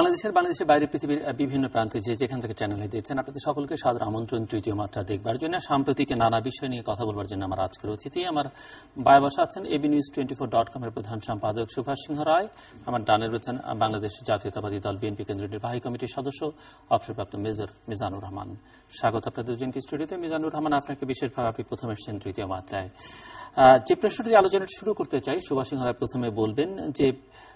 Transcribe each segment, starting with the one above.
বাংলাদেশের বাইরে পৃথিবীর বিভিন্ন প্রান্তে যেখান থেকে চ্যানেলে দিয়েছেন আপনাদের সকলকে সাদর আমন্ত্রণ তৃতীয় মাত্রা দেখবার জন্য, সাম্প্রতিক নানা বিষয় নিয়ে কথা বলবার জন্য আমার আজকের অতিথি। আমার বায়ে বসা আছেন abnews24.com এর প্রধান সম্পাদক সুভাষ সিংহ রায়। আমার ডানে রয়েছেন বাংলাদেশ জাতীয়তাবাদী দল বিএনপি কেন্দ্রীয় নির্বাহী কমিটির সদস্য অবসরপ্রাপ্ত মেজর মিজানুর রহমান। স্বাগত আপনাদের দুজনকে স্টুডিওতে। মিজানুর রহমান, আপনাকে বিশেষভাবে, আপনি প্রথম এসেছেন তৃতীয় মাত্রায়। যে প্রশ্নটি আলোচনা শুরু করতে চাই, সুভাষ সিংহ রায় প্রথমে বলবেন যে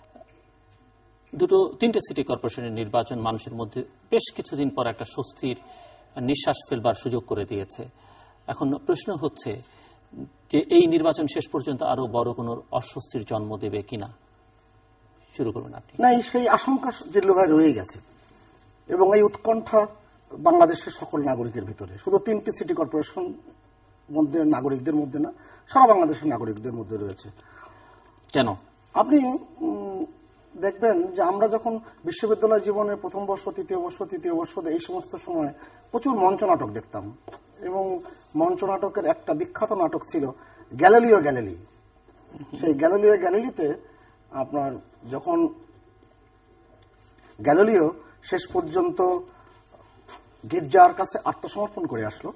তিনটে সিটি কর্পোরেশনের নির্বাচন মানুষের মধ্যে বেশ কিছুদিন পর একটা স্বস্তির নিঃশ্বাস ফেলবার সুযোগ করে দিয়েছে। এখন প্রশ্ন হচ্ছে যে এই নির্বাচন শেষ পর্যন্ত আরো বড় কোনো অস্বস্তির জন্ম দেবে কিনা। শুরু করুন আপনি। না, সেই আশঙ্কা জিল্লুভাই রয়ে গেছে এবং এই উৎকণ্ঠা বাংলাদেশের সকল নাগরিকের ভিতরে, শুধু তিনটি সিটি কর্পোরেশন মধ্যে নাগরিকদের মধ্যে না, সারা বাংলাদেশের নাগরিকদের মধ্যে রয়েছে। কেন? আপনি দেখবেন যে আমরা যখন বিশ্ববিদ্যালয় জীবনের প্রথম বর্ষ, তৃতীয় বর্ষ এই সমস্ত সময় প্রচুর মঞ্চ নাটক দেখতাম এবং মঞ্চ নাটকের একটা বিখ্যাত নাটক ছিল গ্যালিলিও গ্যালিলি। সেই গ্যালিলিও গ্যালিলিতে আপনার যখন গ্যালিলিও শেষ পর্যন্ত গির্জার কাছে আত্মসমর্পণ করে আসলো,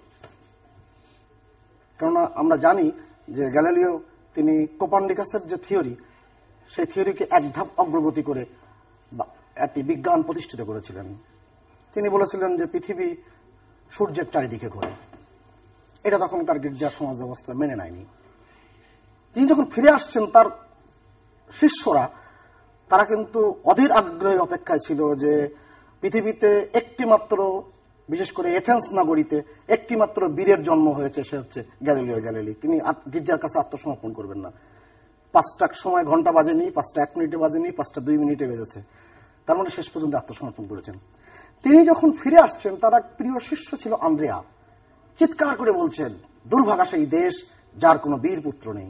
কেননা আমরা জানি যে গ্যালিলিও তিনি কোপার্নিকাসের যে থিওরি, সেই থিওরিকে এক ধাপ অগ্রগতি করে একটি বিজ্ঞান প্রতিষ্ঠিত করেছিলেন। তিনি বলেছিলেন যে পৃথিবী সূর্যের চারিদিকে ঘোরে। এটা তখন তার গির্জার সমাজ ব্যবস্থা মেনে নেয়নি। তিনি যখন ফিরে আসছেন, তার শিষ্যরা তারা কিন্তু অধীর আগ্রহে অপেক্ষায় ছিল যে পৃথিবীতে একটি মাত্র, বিশেষ করে এথেন্স নগরীতে একটি মাত্র বীরের জন্ম হয়েছে, সে হচ্ছে গ্যালিলিও গ্যালিলি। তিনি গির্জার কাছে আত্মসমর্পণ করবেন না। 5টার সময় ঘন্টা বাজেনি, 5টা 1 মিনিটে বাজেনি, 5টা 2 মিনিটে বেজেছে। তার মানে শেষ পর্যন্ত আত্মসমর্পণ করেছেন। তিনি যখন ফিরে আসছেন, তার এক প্রিয় শিষ্য ছিল আন্দ্রেয়া, চিৎকার করে বলছেন, দুর্ভাগা সেই দেশ যার কোনো বীর পুত্র নেই।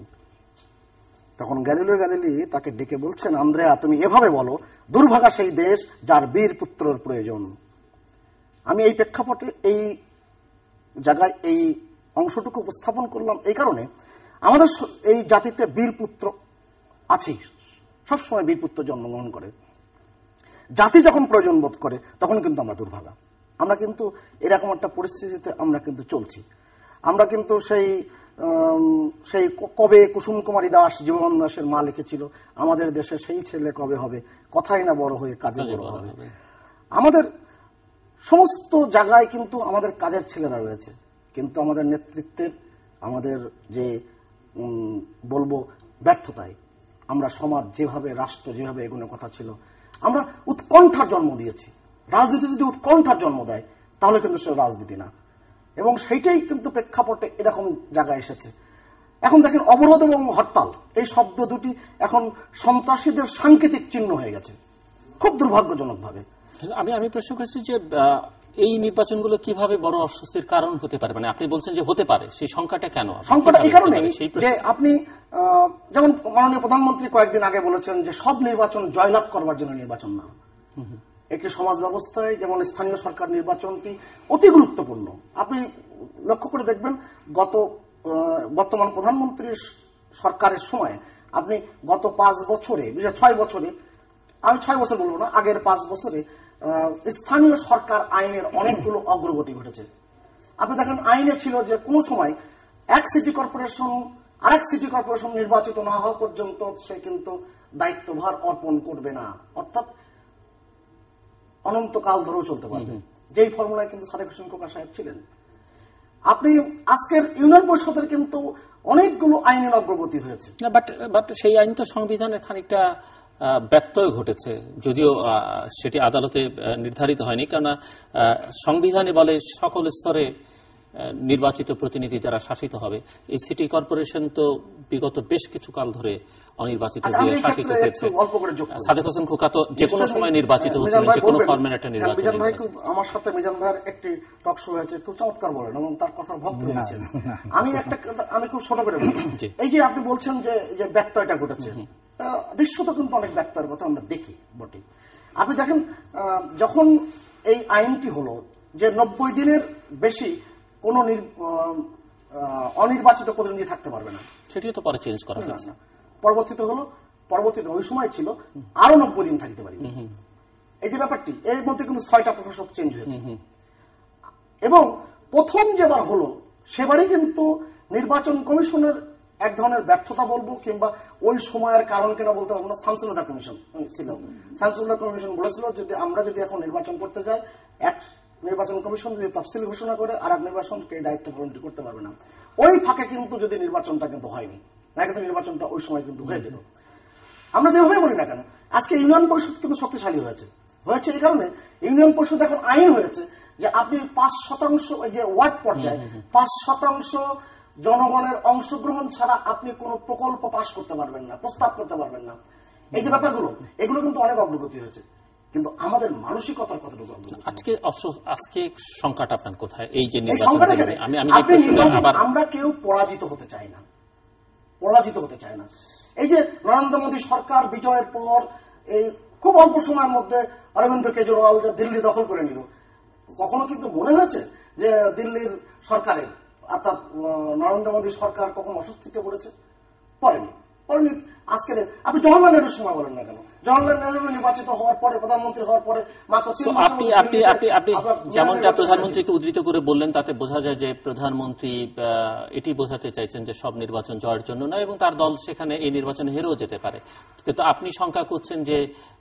তখন গ্যালিলিও গ্যালিলি তাকে ডেকে বলছেন, আন্দ্রেয়া, তুমি এভাবে বলো, দুর্ভাগা সেই দেশ যার বীর পুত্রের প্রয়োজন। আমি এই প্রেক্ষাপটে, এই জায়গায় এই অংশটুকু উপস্থাপন করলাম এই কারণে, আমাদের এই জাতিতে বীরপুত্র আছেই, সবসময় বীরপুত্র জন্মগ্রহণ করে। জাতি যখন প্রয়োজন বোধ করে তখন কিন্তু আমরা দুর্ভাগা। আমরা কিন্তু এরকম একটা পরিস্থিতিতে আমরা কিন্তু চলছি। আমরা কিন্তু সেই কবে কুসুম কুমারী দাস, জীবন দাসের মা লিখেছিল, আমাদের দেশে সেই ছেলে কবে হবে, কথাই না বড় হয়ে কাজে বড় হবে। আমাদের সমস্ত জায়গায় কিন্তু আমাদের কাজের ছেলেরা রয়েছে, কিন্তু আমাদের নেতৃত্বের, আমাদের যে বলবো ব্যর্থতায় আমরা সমাজ যেভাবে, রাষ্ট্র যেভাবে এগোনোর কথা ছিল, আমরা উৎকণ্ঠার জন্ম দিয়েছি। রাজনীতি যদি উৎকণ্ঠার জন্ম দেয় তাহলে কিন্তু সে রাজনীতি না, এবং সেইটাই কিন্তু প্রেক্ষাপটে এরকম জায়গায় এসেছে। এখন দেখেন, অবরোধ এবং হরতাল এই শব্দ দুটি এখন সন্ত্রাসীদের সাংকেতিক চিহ্ন হয়ে গেছে, খুব দুর্ভাগ্যজনক ভাবে। আমি প্রশ্ন করছি যে এই নির্বাচনগুলো কিভাবে বড় অস্বস্তির কারণ হতে পারে? মানে আপনি বলছেন যে হতে পারে, সেই সংখ্যাটা কেন? সংখ্যাটা এই কারণে যে আপনি যেমন মাননীয় প্রধানমন্ত্রী কয়েকদিন আগে বলেছেন যে সব নির্বাচন জয়লাভ করবার জন্য নির্বাচন না। একটি সমাজ ব্যবস্থায় যেমন স্থানীয় সরকার নির্বাচনটি অতি গুরুত্বপূর্ণ। আপনি লক্ষ্য করে দেখবেন, বর্তমান প্রধানমন্ত্রীর সরকারের সময় আপনি গত 5 বছরে, 6 বছরে, আমি 6 বছর বলবো না, আগের 5 বছরে স্থানীয় সরকার আইনের অনেকগুলো অগ্রগতি ঘটেছে। আপনি দেখেন, আইনে ছিল যে কোন সময় এক সিটি কর্পোরেশন আরেক সিটি কর্পোরেশন নির্বাচিত না হওয়া পর্যন্ত সে কিন্তু দায়িত্বভার অর্পণ করবে না, অর্থাৎ অনন্তকাল ধরেও চলতে পারবে। যেই ফর্মুলায় কিন্তু সাদেক হোসেন খোকা সাহেব ছিলেন। আপনি আজকের ইউনিয়ন পরিষদের কিন্তু অনেকগুলো আইনের অগ্রগতি হয়েছে, বাট সেই আইন তো সংবিধানের খানিকটা ব্যত্যয় ঘটেছে, যদিও সেটি আদালতে নির্ধারিত হয়নি। কেননা সংবিধানে বলে সকল স্তরে নির্বাচিত প্রতিনিধি দ্বারা শাসিত হবে। এই সিটি কর্পোরেশন তো বিগত বেশ কিছু কাল ধরে অনির্বাচিত দিয়ে শাসিত হয়েছে। সাদেক হোসেন খোকা তো যে কোনো সময় নির্বাচিত হচ্ছিলেন, যে কোনো ফরম্যাটে একটা নির্বাচন। আমার সাথে মিজান ভাইয়ের একটি টক শো হয়েছে, খুব চমৎকার বলেন এবং তার কথার ভক্ত হয়েছেন। আমি খুব ছোট করে বলি, এই যে আপনি বলছেন যে ব্যত্যয়টা ঘটেছে, দৃশ্যত কিন্তু অনেক ব্যত্যয়ের কথা আমরা দেখি বটে। আপনি দেখেন, যখন এই আইনটি হলো যে 90 দিনের বেশি কোন অনির্বাচিত প্রতিনিধি থাকতে পারবে না, সেটিও তো পরে চেঞ্জ করা হয়েছে। পরবর্তীতে ওই সময় ছিল আরো 90 দিন থাকতে পারি। এই যে ব্যাপারটি, এর মধ্যে কিন্তু 6টা প্রশাসক চেঞ্জ হয়েছে। এবং প্রথম যেবার হলো সেবারই কিন্তু নির্বাচন কমিশনের এক ধরনের ব্যর্থতা বলবো কিংবা ওই সময়ের কারণ কেনা বলতে পারবো না, শামসুল্লাহ কমিশন ছিল। শামসুল্লাহ কমিশন বলেছিল যদি আমরা যদি এখন নির্বাচন করতে যাই, এক নির্বাচন কমিশন যদি তফসিল ঘোষণা করে আর এক নির্বাচনকে দায়িত্ব পালন করতে পারবে না। ওই ফাঁকে কিন্তু যদি নির্বাচনটা কিন্তু হয়নি, না কিন্তু নির্বাচনটা ওই সময় কিন্তু হয়ে যেত। আমরা যেভাবে বলি না কেন, আজকে ইউনিয়ন পরিষদ কিন্তু শক্তিশালী হয়েছে এই কারণে ইউনিয়ন পরিষদ এখন আইন হয়েছে যে আপনি 5% ওই যে ওয়ার্ড পর্যায়ে 5% জনগণের অংশগ্রহণ ছাড়া আপনি কোন প্রকল্প পাস করতে পারবেন না, প্রস্তাব করতে পারবেন না। এই যে ব্যাপারগুলো, এগুলো কিন্তু অনেক অগ্রগতি হয়েছে, কিন্তু আমাদের মানসিকতার কতটুকু আজকে সংখ্যাটা আপনার কোথায়? এই যে আমরা কেউ পরাজিত হতে চাই না, পরাজিত হতে চায় না। এই যে নরেন্দ্র মোদী সরকার বিজয়ের পর এই খুব অল্প সময়ের মধ্যে অরবিন্দ কেজরিওয়াল যে দিল্লি দখল করে নিল, কখনো কিন্তু মনে হয়েছে যে দিল্লির সরকারের অর্থাৎ নরেন্দ্র মোদী সরকার কখন অস্বস্তিতে পড়েছে? পড়েনি। আজকে আপনি জওহরলাল নেহরুর সময় বলেন না কেন, জওহরলাল নেহরু নির্বাচিত হওয়ার পরে, প্রধানমন্ত্রী হওয়ার পরে মাত্র আপনি যেমনটা প্রধানমন্ত্রীকে উদ্ধৃত করে বললেন, তাতে বোঝা যায় যে প্রধানমন্ত্রী এটি বোঝাতে চাইছেন যে সব নির্বাচন জয়ের জন্য নয়, এবং তার দল সেখানে এই নির্বাচনে হেরেও যেতে পারে। কিন্তু আপনি শঙ্কা করছেন যে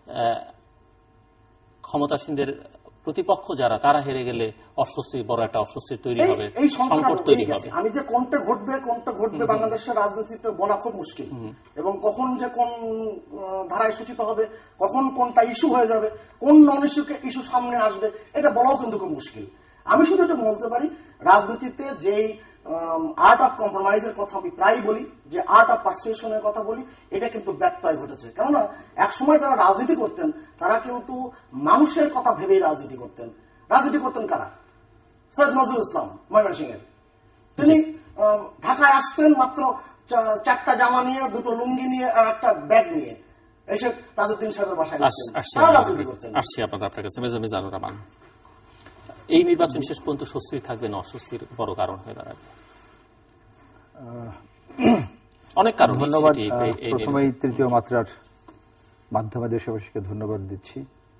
ক্ষমতাসীনদের প্রতিপক্ষ যারা, তারা হেরে গেলে বড় একটা অস্বস্তি তৈরি হবে, সংকট তৈরি হবে। আমি যে কোনটা ঘটবে বাংলাদেশের রাজনীতিতে বলা খুব মুশকিল, এবং কখন যে কোন ধারায় সূচিত হবে, কখন কোনটা ইস্যু হয়ে যাবে, কোন নন ইস্যু সামনে আসবে, এটা বলাও কিন্তু খুব মুশকিল। আমি শুধু এটা বলতে পারি, রাজনীতিতে যেই আর্ট অফ কম্প্রোমাইজের কথা আমি প্রায় বলি, যে আর্ট অফ পারসুয়েশনের কথা বলি, এটা কিন্তু ব্যত্যয় ঘটেছে। কেননা এক সময় যারা রাজনীতি করতেন তারা কিন্তু মানুষের কথা ভেবেই রাজনীতি করতেন। কারা? সৈয়দ নজরুল ইসলাম ময়মনসিংহের, তিনি ঢাকায় আসতেন মাত্র 4টা জামা নিয়ে, 2টো লুঙ্গি নিয়ে আর একটা ব্যাগ নিয়ে এসে তাজউদ্দিন সাহেবের বাসায় রাজনীতি করতেন। আসছি আপনার কাছে মিজানুর রহমান, এই নির্বাচন শেষ পর্যন্ত স্বস্তির থাকবে না অস্বস্তির বড় কারণ হয়ে দাঁড়াবে? অনেক কারণ। ধন্যবাদ। প্রথমেই তৃতীয় মাত্রার মাধ্যমে দেশবাসীকে ধন্যবাদ দিচ্ছি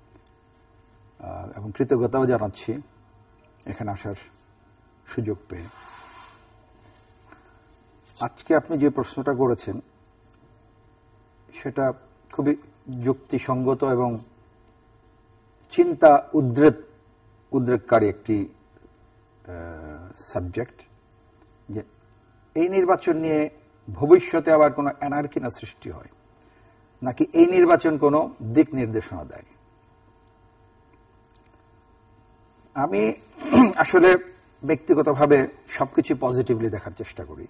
এবং কৃতজ্ঞতাও জানাচ্ছি এখানে আসার সুযোগ পেয়ে। আজকে আপনি যে প্রশ্নটা করেছেন সেটা খুবই যুক্তিসঙ্গত এবং চিন্তা উদ্রেককারী একটি সাবজেক্ট, যে এই নির্বাচন নিয়ে ভবিষ্যতে আবার কোনো অ্যানার্কি না সৃষ্টি হয়, নাকি এই নির্বাচন কোনো দিক নির্দেশনা দেয়। আমি আসলে ব্যক্তিগতভাবে সবকিছু পজিটিভলি দেখার চেষ্টা করি।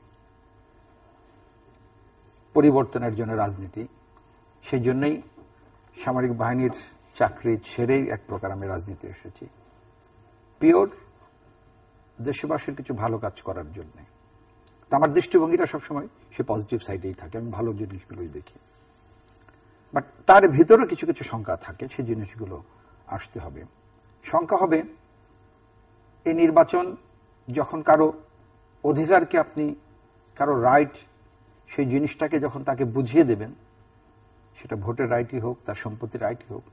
পরিবর্তনের জন্য রাজনীতি, সেই জন্যই সামরিক বাহিনীর চাকরি ছেড়েই এক প্রকার আমি রাজনীতি এসেছি, পিওর দেশবাসীর কিছু ভালো কাজ করার জন্য। তো আমার দৃষ্টিভঙ্গিটা সবসময় সে পজিটিভ সাইডেই থাকে, আমি ভালো জিনিসগুলোই দেখি। বাট তার ভিতরে কিছু কিছু শঙ্কা থাকে, সেই জিনিসগুলো আসতে হবে। শঙ্কা হবে এই নির্বাচন যখন কারো অধিকারকে আপনি, কারো রাইট, সেই জিনিসটাকে যখন তাকে বুঝিয়ে দেবেন, সেটা ভোটের রাইটই হোক, তার সম্পত্তির রাইটই হোক,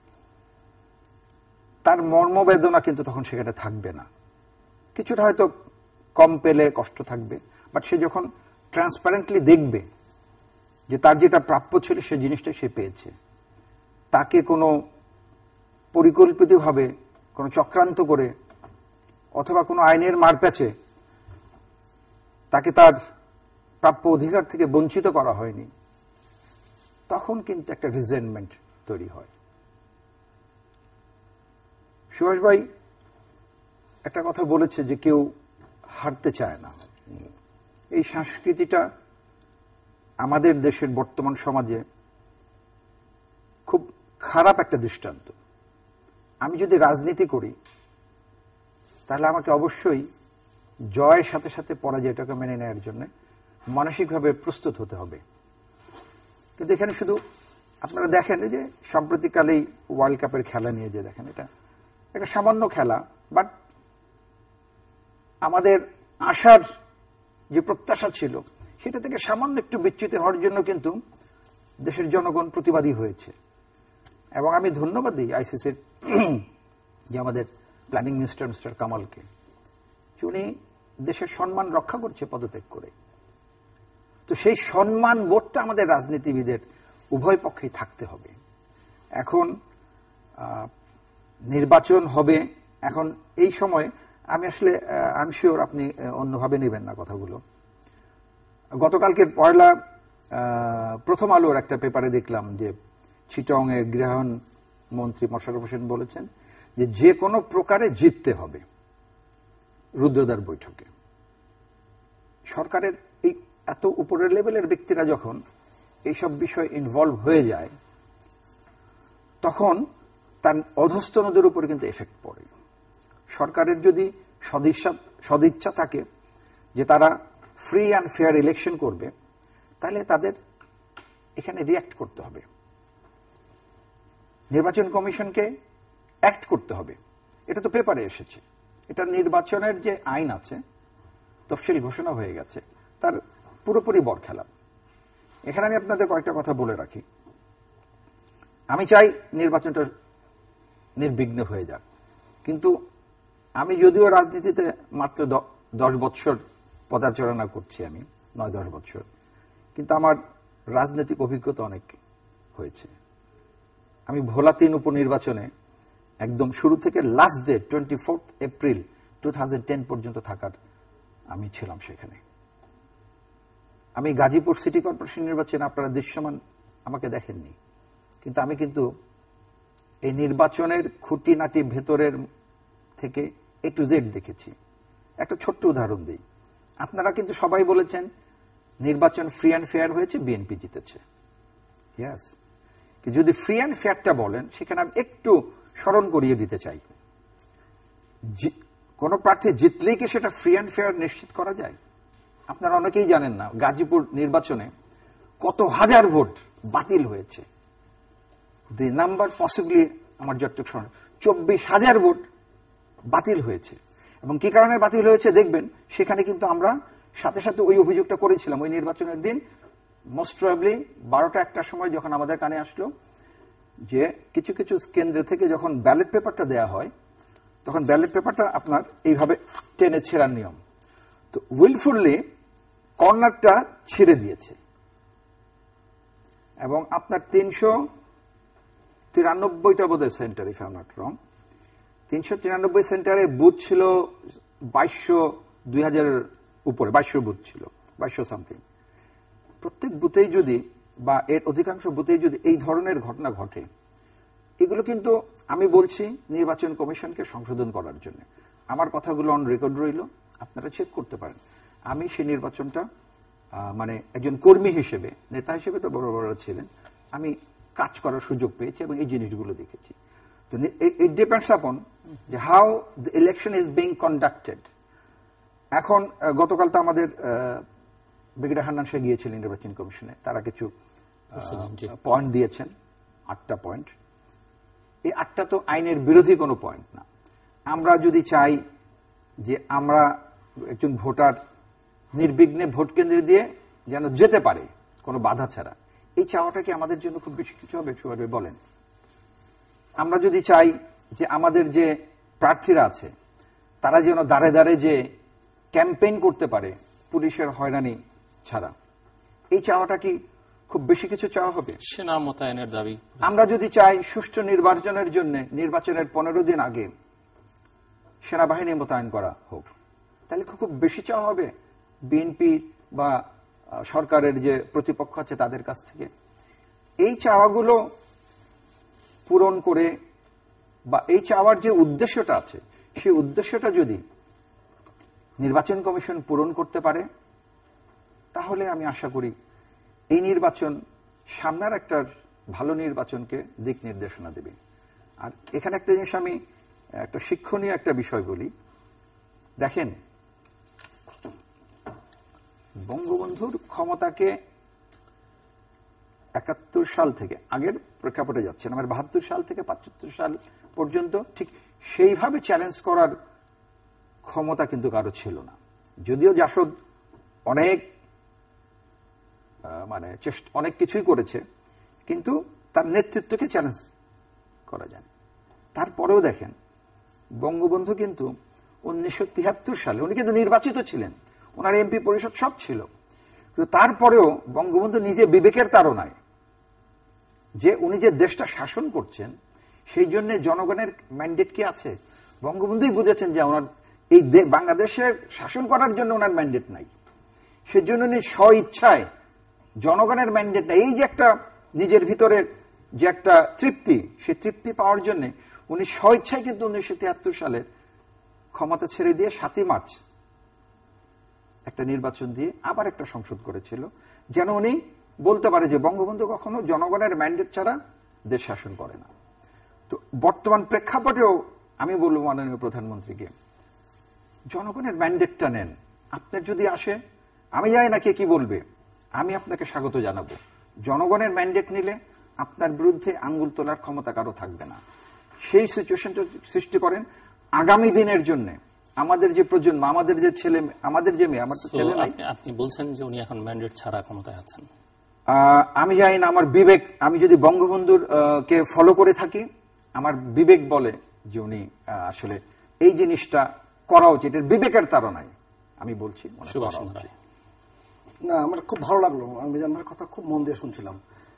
তার মর্মবেদনা কিন্তু তখন সেখানে থাকবে না। কিছুটা হয়তো কম পেলে কষ্ট থাকবে, বাট সে যখন ট্রান্সপারেন্টলি দেখবে যে তার যেটা প্রাপ্য ছিল সেই জিনিসটা সে পেয়েছে, তাকে কোনো পরিকল্পিতভাবে কোনো চক্রান্ত করে অথবা কোনো আইনের মারপ্যাচে তাকে তার প্রাপ্য অধিকার থেকে বঞ্চিত করা হয়নি, তখন কিন্তু একটা রিজেন্টমেন্ট তৈরি হয়। সুভাষ ভাই একটা কথা বলেছে যে কেউ হারতে চায় না। এই সংস্কৃতিটা আমাদের দেশের বর্তমান সমাজে খুব খারাপ একটা দৃষ্টান্ত। আমি যদি রাজনীতি করি তাহলে আমাকে অবশ্যই জয়ের সাথে সাথে পরাজয়টাকে মেনে নেওয়ার জন্য মানসিকভাবে প্রস্তুত হতে হবে। কিন্তু এখানে শুধু আপনারা দেখেন যে সাম্প্রতিককালেই ওয়ার্ল্ড কাপের খেলা নিয়ে যে দেখেন, এটা একটা সামান্য খেলা, বাট আমাদের আশার যে প্রত্যাশা ছিল সেটা থেকে সামান্য একটু বিচ্যুত হওয়ার জন্য কিন্তু দেশের জনগণ প্রতিবাদী হয়েছে। এবং আমি ধন্যবাদ দিই আইসিসির যে আমাদের প্ল্যানিং মিনিস্টার মিস্টার কামালকে, উনি দেশের সম্মান রক্ষা করছে পদত্যাগ করে। তো সেই সম্মান বোধটা আমাদের রাজনীতিবিদের উভয় পক্ষেই থাকতে হবে। এখন নির্বাচন হবে, এখন এই সময় আমি আসলে আমি শিওর আপনি অন্যভাবে নেবেন না কথাগুলো। গতকালকে প্রথম আলোর একটা পেপারে দেখলাম যে চিটং এ গৃহায়ণ মন্ত্রী মোশাররফ হোসেন বলেছেন যে কোনো প্রকারে জিততে হবে রুদ্রদ্বার বৈঠকে। সরকারের এই এত উপরের লেভেলের ব্যক্তিরা যখন এইসব বিষয় ইনভলভ হয়ে যায়, তখন তার অধস্তনদের উপরে কিন্তু এফেক্ট পড়ে। সরকারের যদি সদিচ্ছা থাকে যে তারা ফ্রি অ্যান্ড ফেয়ার ইলেকশন করবে, তাহলে তাদের এখানে রিঅ্যাক্ট করতে হবে, নির্বাচন কমিশনকে অ্যাক্ট করতে হবে। এটা তো পেপারে এসেছে, এটা নির্বাচনের যে আইন আছে, তফসিল ঘোষণা হয়ে গেছে, তার পুরোপুরি বরখেলাপ। এখানে আমি আপনাদের কয়েকটা কথা বলে রাখি। আমি চাই নির্বাচনটা নির্বিঘ্ন হয়ে যাক, কিন্তু আমি যদিও রাজনীতিতে মাত্র 10 বছর পদার্চনা করছি, আমি 9-10 বছর, কিন্তু আমার রাজনৈতিক অভিজ্ঞতা অনেক হয়েছে। আমি ভোলা 3 উপনির্বাচনে একদম শুরু থেকে লাস্ট ডে 24 এপ্রিল 2010 পর্যন্ত থাকার আমি ছিলাম সেখানে। আমি গাজীপুর সিটি কর্পোরেশন নির্বাচনে আপনারা দৃশ্যমান আমাকে দেখেননি, কিন্তু আমি কিন্তু এই নির্বাচনের খুঁটিনাটি ভেতরের থেকে A to Z দেখেছি। একটা ছোট্ট উদাহরণ দিই। আপনারা কিন্তু সবাই বলেছেন নির্বাচন ফ্রি অ্যান্ড ফেয়ার হয়েছে, বিএনপি জিতেছে। ইয়েস, যদি ফ্রি অ্যান্ড ফেয়ারটা বলেন, সেখানে আমি একটু স্মরণ করিয়ে দিতে চাই। কোন প্রার্থী জিতলেই কি সেটা ফ্রি অ্যান্ড ফেয়ার নিশ্চিত করা যায়? আপনারা অনেকেই জানেন না গাজীপুর নির্বাচনে কত হাজার ভোট বাতিল হয়েছে। দি নাম্বার পসিবলি আমার যতটুকু স্মরণ, 24,000 ভোট বাতিল হয়েছে। এবং কি কারণে বাতিল হয়েছে দেখবেন, সেখানে কিন্তু আমরা সাথে সাথে ওই অভিযোগটা করেছিলাম ওই নির্বাচনের দিন। মোস্ট প্রবাবলি 12টা-1টার সময় যখন আমাদের কানে আসলো যে কিছু কিছু কেন্দ্র থেকে যখন ব্যালট পেপারটা দেয়া হয়, তখন ব্যালট পেপারটা আপনার এইভাবে টেনে ছেঁড়ার নিয়ম, তো উইলফুললি কর্নারটা ছিঁড়ে দিয়েছে। এবং আপনার 393টা বোধহয় centre, if I am not wrong, 393 সেন্টারে বুথ ছিল 2200, 2000 উপরে 2200 বুথ ছিল, 2200 সামথিং। প্রত্যেক বুথেই যদি বা এর অধিকাংশ বুথেই যদি এই ধরনের ঘটনা ঘটে, এগুলো কিন্তু আমি বলছি নির্বাচন কমিশনকে সংশোধন করার জন্য। আমার কথাগুলো অন রেকর্ড রইল, আপনারা চেক করতে পারেন। আমি সেই নির্বাচনটা মানে একজন কর্মী হিসেবে, নেতা হিসেবে তো বড় বড় ছিলেন, আমি কাজ করার সুযোগ পেয়েছি এবং এই জিনিসগুলো দেখেছি। তো ইট ডিপেন্ডস আপন যে how the election is being conducted. এখন গতকাল তো আমাদের ব্রিগেডিয়ার হান্নান শাহ গিয়েছিলেন নির্বাচন কমিশনে, তারা কিছু পয়েন্ট দিয়েছেন, 8টা পয়েন্ট। এই 8টা তো আইনের বিরোধী কোনো পয়েন্ট না। আমরা যদি চাই যে আমরা একজন ভোটার নির্বিঘ্নে ভোট কেন্দ্রে দিয়ে যেন যেতে পারে কোনো বাধা ছাড়া, এই চাওয়াটা কি আমাদের জন্য খুব বেশি কিছু হবে? বলেন। আমরা যদি চাই যে আমাদের যে প্রার্থীরা আছে তারা যেন দাঁড়ে দাঁড়ে যে ক্যাম্পেইন করতে পারে পুলিশের হয়রানি ছাড়া, এই চাওয়াটা কি খুব বেশি কিছু চাওয়া হবে? সেনা মোতায়েনের দাবি। আমরা যদি চাই সুষ্ঠু নির্বাচনের জন্য নির্বাচনের 15 দিন আগে সেনাবাহিনী মোতায়েন করা হোক, তাহলে খুব বেশি চাওয়া হবে বিএনপি বা সরকারের যে প্রতিপক্ষ আছে তাদের কাছ থেকে? এই চাওয়াগুলো পূরণ করে বা এই চাওয়ার যে উদ্দেশ্যটা আছে, সেই উদ্দেশ্যটা যদি নির্বাচন কমিশন পূরণ করতে পারে, তাহলে আমি আশা করি এই নির্বাচন সামনের একটা ভালো নির্বাচনকে দিক নির্দেশনা দেবে। আর এখানে একটা জিনিস আমি একটা শিক্ষণীয় একটা বিষয় বলি। দেখেন, বঙ্গবন্ধুর ক্ষমতাকে 71 সাল থেকে আগের প্রেক্ষাপটে যাচ্ছেন, আমার 72 সাল থেকে 75 সাল পর্যন্ত ঠিক সেইভাবে চ্যালেঞ্জ করার ক্ষমতা কিন্তু কারো ছিল না। যদিও জাসদ অনেক অনেক কিছুই করেছে, কিন্তু তার নেতৃত্বকে চ্যালেঞ্জ করা যায়। তারপরেও দেখেন বঙ্গবন্ধু কিন্তু 1973 সালে উনি কিন্তু নির্বাচিত ছিলেন, ওনার এমপি পরিষদ সব ছিল, কিন্তু তারপরেও বঙ্গবন্ধু নিজে বিবেকের তাড়নায় যে উনি যে দেশটা শাসন করছেন সেই জন্য জনগণের ম্যান্ডেট কি আছে, বঙ্গবন্ধুই বুঝেছেন যে ওনার এই বাংলাদেশের শাসন করার জন্য ওনার ম্যান্ডেট নাই। সেজন্য উনি স্ব ইচ্ছায় জনগণের ম্যান্ডেট নাই, এই যে একটা নিজের ভিতরের যে একটা তৃপ্তি, সেই তৃপ্তি পাওয়ার জন্য উনি স্ব ইচ্ছায় কিন্তু 1973 সালে ক্ষমতা ছেড়ে দিয়ে 7ই মার্চ একটা নির্বাচন দিয়ে আবার একটা সংসদ করেছিল, যেন উনি বলতে পারে যে বঙ্গবন্ধু কখনো জনগণের ম্যান্ডেট ছাড়া দেশ শাসন করে না। তো বর্তমান প্রেক্ষাপটেও আমি বলবো মাননীয় প্রধানমন্ত্রীকে, জনগণের ম্যান্ডেটটা নেন, আপনার যদি আসে, আমি জানি না কে কি বলবে, আমি আপনাকে স্বাগত জানাবো। জনগণের ম্যান্ডেট নিলে আপনার বিরুদ্ধে আঙ্গুল তোলার ক্ষমতা কারো থাকবে না। সেই সিচুয়েশনটা সৃষ্টি করেন আগামী দিনের জন্য, আমাদের যে প্রজন্ম, আমাদের যে ছেলে, আমাদের যে মেয়ে, আমার তো ছেলে নাই। আপনি বলছেন যে উনি এখন ম্যান্ডেট ছাড়া ক্ষমতায় আছেন। আমি জানি না, আমার বিবেক, আমি যদি বঙ্গবন্ধুর কে ফলো করে থাকি, আমার বিবেক বলে যে উনি আসলে এই জিনিসটা করা উচিত, এর বিবেকের তাড়নায় আমি বলছি। সুভাষ সিংহ রায়, না, আমার খুব ভালো লাগলো, আমি মিজান ভাইয়ের কথা খুব মন দিয়ে শুনছিলাম।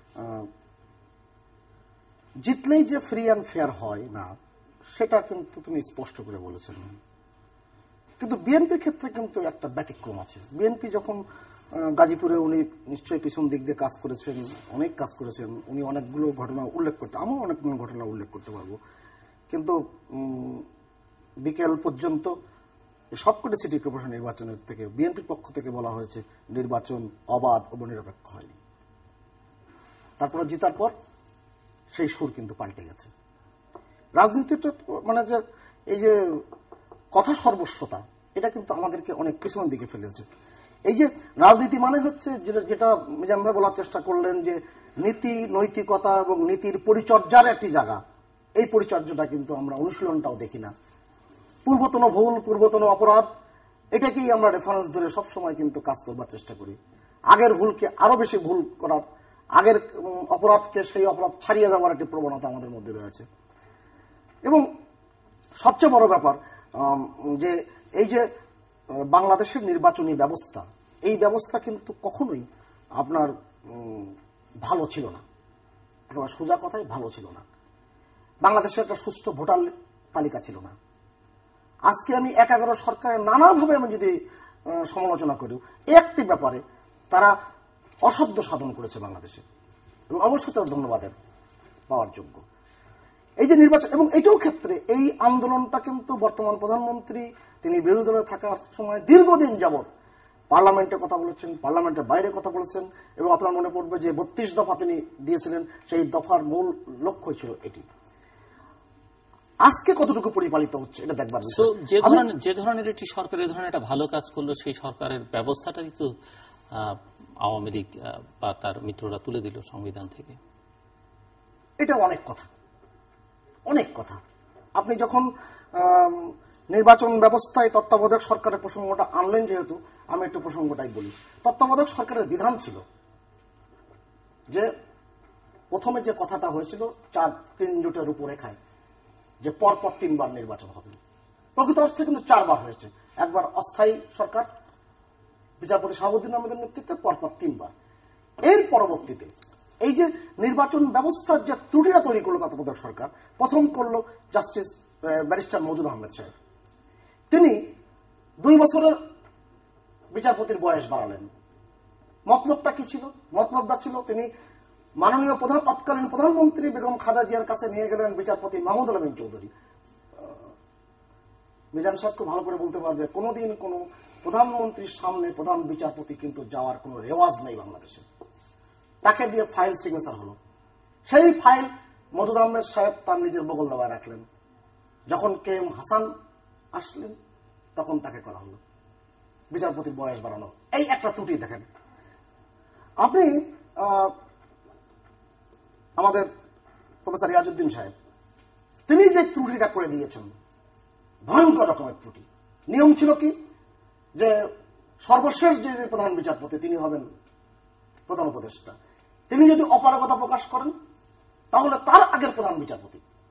জিতলেই যে ফ্রি অ্যান্ড ফেয়ার হয় না, সেটা কিন্তু তুমি স্পষ্ট করে বলেছেন। কিন্তু বিএনপির ক্ষেত্রে কিন্তু একটা ব্যতিক্রম আছে। বিএনপি যখন গাজীপুরে উনি নিশ্চয়ই পিছন দিক দিয়ে কাজ করেছেন, অনেক কাজ করেছেন, উনি অনেকগুলো ঘটনা উল্লেখ করতে, আমিও অনেকগুলো ঘটনা উল্লেখ করতে পারবো, কিন্তু বিকেল পর্যন্ত সবকটি সিটি কর্পোরেশন নির্বাচনের থেকে বিএনপির পক্ষ থেকে বলা হয়েছে নির্বাচন অবাধ ও নিরপেক্ষ হয়নি। তারপরে জিতার পর সেই সুর কিন্তু পাল্টে গেছে। রাজনীতিটা মানে যে এই যে কথা সর্বস্বতা, এটা কিন্তু আমাদেরকে অনেক পিছনের দিকে ফেলেছে। এই যে রাজনীতি মানে হচ্ছে যেটা মিজান ভাই বলার চেষ্টা করলেন যে নীতি, নৈতিকতা এবং নীতির পরিচর্যার একটি জায়গা, এই পরিচর্যাটা কিন্তু আমরা অনুশীলনটাও দেখি না। পূর্বতন ভুল, পূর্বতন অপরাধ, এটাকেই আমরা রেফারেন্স ধরে সবসময় কিন্তু কাজ করবার চেষ্টা করি। আগের ভুলকে আরো বেশি ভুল করার, আগের অপরাধকে সেই অপরাধ ছাড়িয়ে যাওয়ার একটি প্রবণতা আমাদের মধ্যে রয়েছে। এবং সবচেয়ে বড় ব্যাপার যে এই যে বাংলাদেশের নির্বাচনী ব্যবস্থা, এই ব্যবস্থা কিন্তু কখনোই আপনার ভালো ছিল না, একেবারে সোজা কথাই ভালো ছিল না। বাংলাদেশের একটা সুষ্ঠু ভোটার তালিকা ছিল না। আজকে আমি 11 সরকারের নানাভাবে আমি যদি সমালোচনা করি, একটি ব্যাপারে তারা অসাধ্য সাধন করেছে বাংলাদেশে, এবং অবশ্যই তার ধন্যবাদের পাওয়ার যোগ্য। এই যে নির্বাচন, এবং এইটাও ক্ষেত্রে এই আন্দোলনটা কিন্তু বর্তমান প্রধানমন্ত্রী তিনি বিরোধী দলে থাকার সময় দীর্ঘদিন যাবৎ পার্লামেন্টে কথা বলেছেন, পার্লামেন্টের বাইরে কথা বলেছেন, এবং আপনার মনে পড়বে যে 32 দফা তিনি দিয়েছিলেন, সেই দফার মূল লক্ষ্য ছিল এটি। আজকে কতটুকু পরিপালিত হচ্ছে এটা দেখবার বিষয়। যে ধরনের একটি সরকার এই ধরনের একটা ভালো কাজ করলো, সেই সরকারের ব্যবস্থাটাই তো আওয়ামী লীগ বা তার মিত্ররা তুলে দিল সংবিধান থেকে। এটা অনেক কথা, অনেক কথা। আপনি যখন নির্বাচন ব্যবস্থায় তত্ত্বাবধায়ক সরকারের প্রসঙ্গটা আনলেন, যেহেতু আমি একটু প্রসঙ্গটাই বলি। তত্ত্বাবধায়ক সরকারের বিধান ছিল যে প্রথমে যে কথাটা হয়েছিল 4-3 জোটের রূপরেখায়, যে পরপর 3 বার নির্বাচন হবে। প্রকৃত অর্থে কিন্তু 4 বার হয়েছে। একবার অস্থায়ী সরকার বিচারপতি শাহাবুদ্দিন আহমেদের নেতৃত্বে, পরপর 3 বার। এর পরবর্তীতে এই যে নির্বাচন ব্যবস্থার যে ত্রুটিটা তৈরি করলো তত্ত্বাবধায়ক সরকার, প্রথম করলো জাস্টিস ব্যারিস্টার মওদুদ আহমেদ সাহেব। তিনি 2 বছরের বিচারপতির বয়স বাড়ালেন। মতলবটা কি ছিল? মতলবটা ছিল তিনি মাননীয় তৎকালীন প্রধানমন্ত্রী বেগম খালেদা জিয়ার কাছে নিয়ে গেলেন বিচারপতি মাহমুদুল আমিন চৌধুরী। মিজান সাহেবকে ভালো করে বলতে পারবে, কোনদিন কোন প্রধানমন্ত্রীর সামনে প্রধান বিচারপতি কিন্তু যাওয়ার কোন রেওয়াজ নেই বাংলাদেশে। তাকে দিয়ে ফাইল সিগনেচার হলো। সেই ফাইল মওদুদ আহমেদ সাহেব তার নিজের বগল দাবায় রাখলেন। যখন কে এম হাসান আসলেন, তখন তাকে করা হলো। বিচারপতির বয়স বাড়ানো, এই একটা ত্রুটি দেখেন আপনি। আমাদের প্রফেসর ইয়াজউদ্দিন সাহেব, তিনি যে ত্রুটিটা করে দিয়েছেন, ভয়ঙ্কর রকমের ত্রুটি। নিয়ম ছিল কি, যে সর্বশেষ যে প্রধান বিচারপতি তিনি হবেন প্রধান উপদেষ্টা। তিনি যদি অপারগতা প্রকাশ করেন, তাহলে তার আগের প্রধান বিচারপতি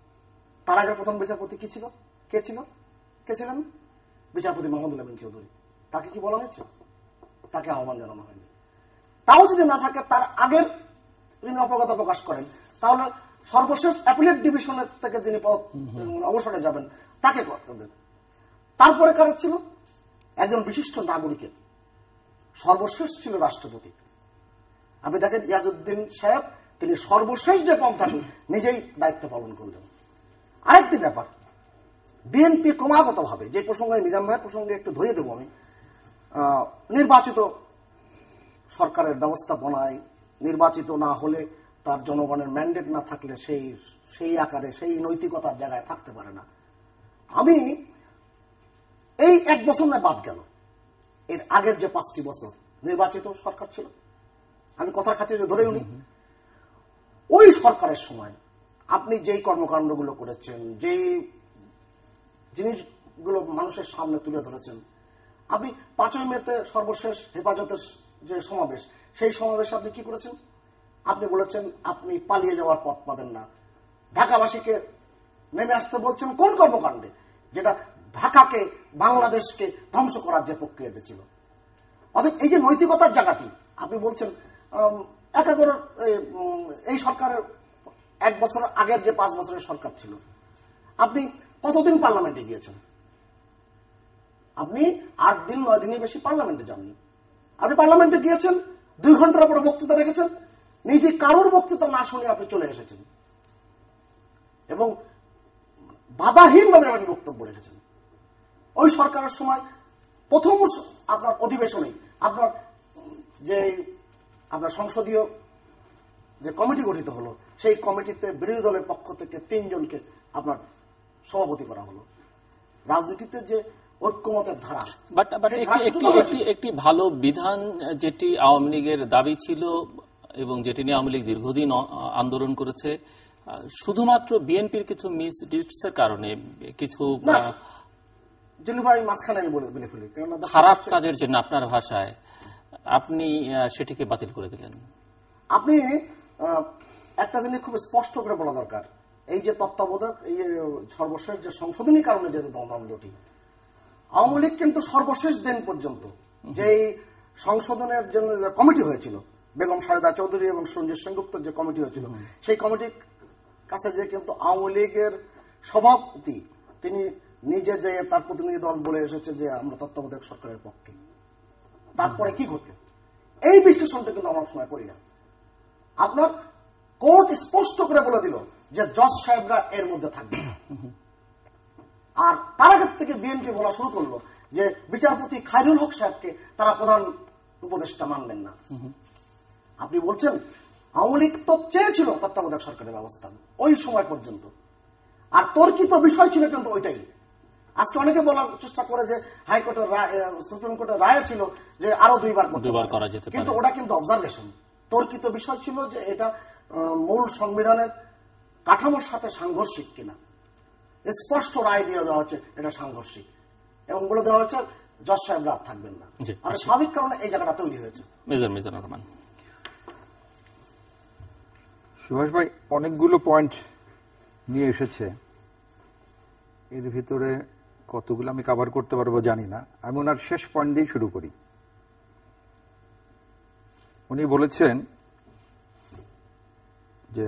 তার আগের প্রধান বিচারপতি কি ছিল, কে ছিলেন? বিচারপতি মাহমুদুল্লাহ বিন চৌধুরী। তাকে কি বলা হয়েছে? তাকে আহ্বান জানানো হয়নি। তাও যদি না থাকে, তার আগের তিনি অপরগতা প্রকাশ করেন, তাহলে সর্বশেষ অ্যাপিলেট ডিভিশনের থেকে যিনি অবসরে যাবেন তাকে করবেন। তারপরে কারা ছিল? একজন বিশিষ্ট নাগরিকের, সর্বশেষ ছিল রাষ্ট্রপতি। আপনি দেখেন ইয়াজউদ্দিন সাহেব, তিনি সর্বশেষ যে পন্থাটি নিজেই দায়িত্ব পালন করলেন। আরেকটি ব্যাপার, বিএনপি ক্রমাগতভাবে, যে প্রসঙ্গে মিজান ভাইয়ের প্রসঙ্গে একটু ধরিয়ে দেব আমি, নির্বাচিত সরকারের ব্যবস্থাপনায় নির্বাচিত না হলে, তার জনগণের ম্যান্ডেট না থাকলে সেই আকারে, সেই নৈতিকতার জায়গায় থাকতে পারে না। আমি এই 1 বছর না বাদ গেল, এর আগের যে 5টি বছর নির্বাচিত সরকার ছিল, আমি কথার খাতিরে ধরে উনি, ওই সরকারের সময় আপনি যেই কর্মকাণ্ডগুলো করেছেন, যেই জিনিসগুলো মানুষের সামনে তুলে ধরেছেন, আপনি 5ই মেতে সর্বশেষ হেফাজতের যে সমাবেশ, সেই সমাবেশে আপনি কি করেছেন? আপনি বলেছেন আপনি পালিয়ে যাওয়ার পথ পাবেন না। ঢাকাবাসীকে নেমে আসতে বলছেন কোন কর্মকাণ্ডে? যেটা ঢাকাকে, বাংলাদেশকে ধ্বংস করার যে প্রক্রিয়াটা ছিল। অর্থাৎ এই যে নৈতিকতার জায়গাটি আপনি বলছেন, এই সরকারের 1 বছর আগের যে 5 বছরের সরকার ছিল, আপনি কতদিন পার্লামেন্টে গিয়েছেন? আপনি 8 দিন 9 দিনের বেশি পার্লামেন্টে যাননি। আপনি পার্লামেন্টে গিয়েছেন, 2 ঘন্টার পরে বক্তৃতা রেখেছেন, নিজে কারোর বক্তৃতা না শুনে আপনি চলে এসেছেন এবং বাধাহীনভাবে আপনি বক্তব্য রেখেছেন। ওই সরকারের সময় প্রথম আপনার অধিবেশনে আপনার সংসদীয় যে কমিটি গঠিত হলো, সেই কমিটিতে বিরোধী দলের পক্ষ থেকে 3 জনকে আপনার সভাপতি করা হলো। রাজনীতিতে যে ঐক্যমতের ধারা, একটি ভালো বিধান যেটি আওয়ামী লীগের দাবি ছিল এবং যেটি নিয়ে আওয়ামী লীগ দীর্ঘদিন আন্দোলন করেছে, শুধুমাত্র বিএনপির কিছু মিসডিডসের কারণে, কিছু মাঝখানে আমি বলে ফেলি, খারাপ কাজের জন্য আপনার ভাষায় আপনি সেটিকে বাতিল করে দিলেন। আপনি একটা জিনিস খুব স্পষ্ট করে বলা দরকার, এই যে তত্ত্বাবধায়ক, এই সর্বশেষ যে সংশোধনী কারণে যে দ্বন্দ্বটি, আওয়ামী লীগ কিন্তু সর্বশেষ দিন পর্যন্ত যে সংশোধনের জন্য কমিটি হয়েছিল, বেগম খালেদা চৌধুরী এবং সঞ্জিত সেনগুপ্ত যে কমিটি হয়েছিল, সেই কমিটির কাছে যে কিন্তু আওয়ামী লীগের সভাপতি তিনি নিজে যে তার প্রতিনিধি দল বলে এসেছে যে আমরা তত্ত্বাবধায়ক সরকারের পক্ষে। তারপরে কি ঘটল, এই বিশ্লেষণটা কিন্তু আমরা সময় করি না। আপনার কোর্ট স্পষ্ট করে বলে দিল যে জজ সাহেবরা এর মধ্যে থাকবে, আর তার আগের থেকে বিএনপি বলা শুরু করলো যে বিচারপতি খায়রুল হক সাহেবকে তারা প্রধান উপদেষ্টা মানবেন না। আপনি বলছেন আওয়ামী লীগ তো চেয়েছিল তত্ত্বাবধায়ক সরকারের ব্যবস্থা ওই সময় পর্যন্ত, আর তর্কিত বিষয় ছিল কিন্তু ওইটাই। আজকে অনেকে বলার চেষ্টা করে যে হাইকোর্টের সুপ্রিম কোর্টের রায় ছিল যে আরো 2 বার করা যেতে পারে, কিন্তু ওটা কিন্তু অবজারভেশন। তর্কিত বিষয় ছিল যে এটা মূল সংবিধানের কাঠামোর সাথে সাংঘর্ষিক কিনা। স্পষ্ট রায় দিয়ে দেওয়া হচ্ছে এটা সাংঘর্ষিক, এবং বলে দেওয়া হচ্ছে জজ সাহেবরা থাকবেন না। আর স্বাভাবিক কারণে এই জায়গাটা তৈরি হয়েছে। মিজানুর রহমান। সুভাষ ভাই অনেকগুলো পয়েন্ট নিয়ে এসেছে, এর ভিতরে কতগুলো আমি কভার করতে পারবো জানি না। আমি ওনার শেষ পয়েন্ট দিয়ে শুরু করি। উনি বলেছেন যে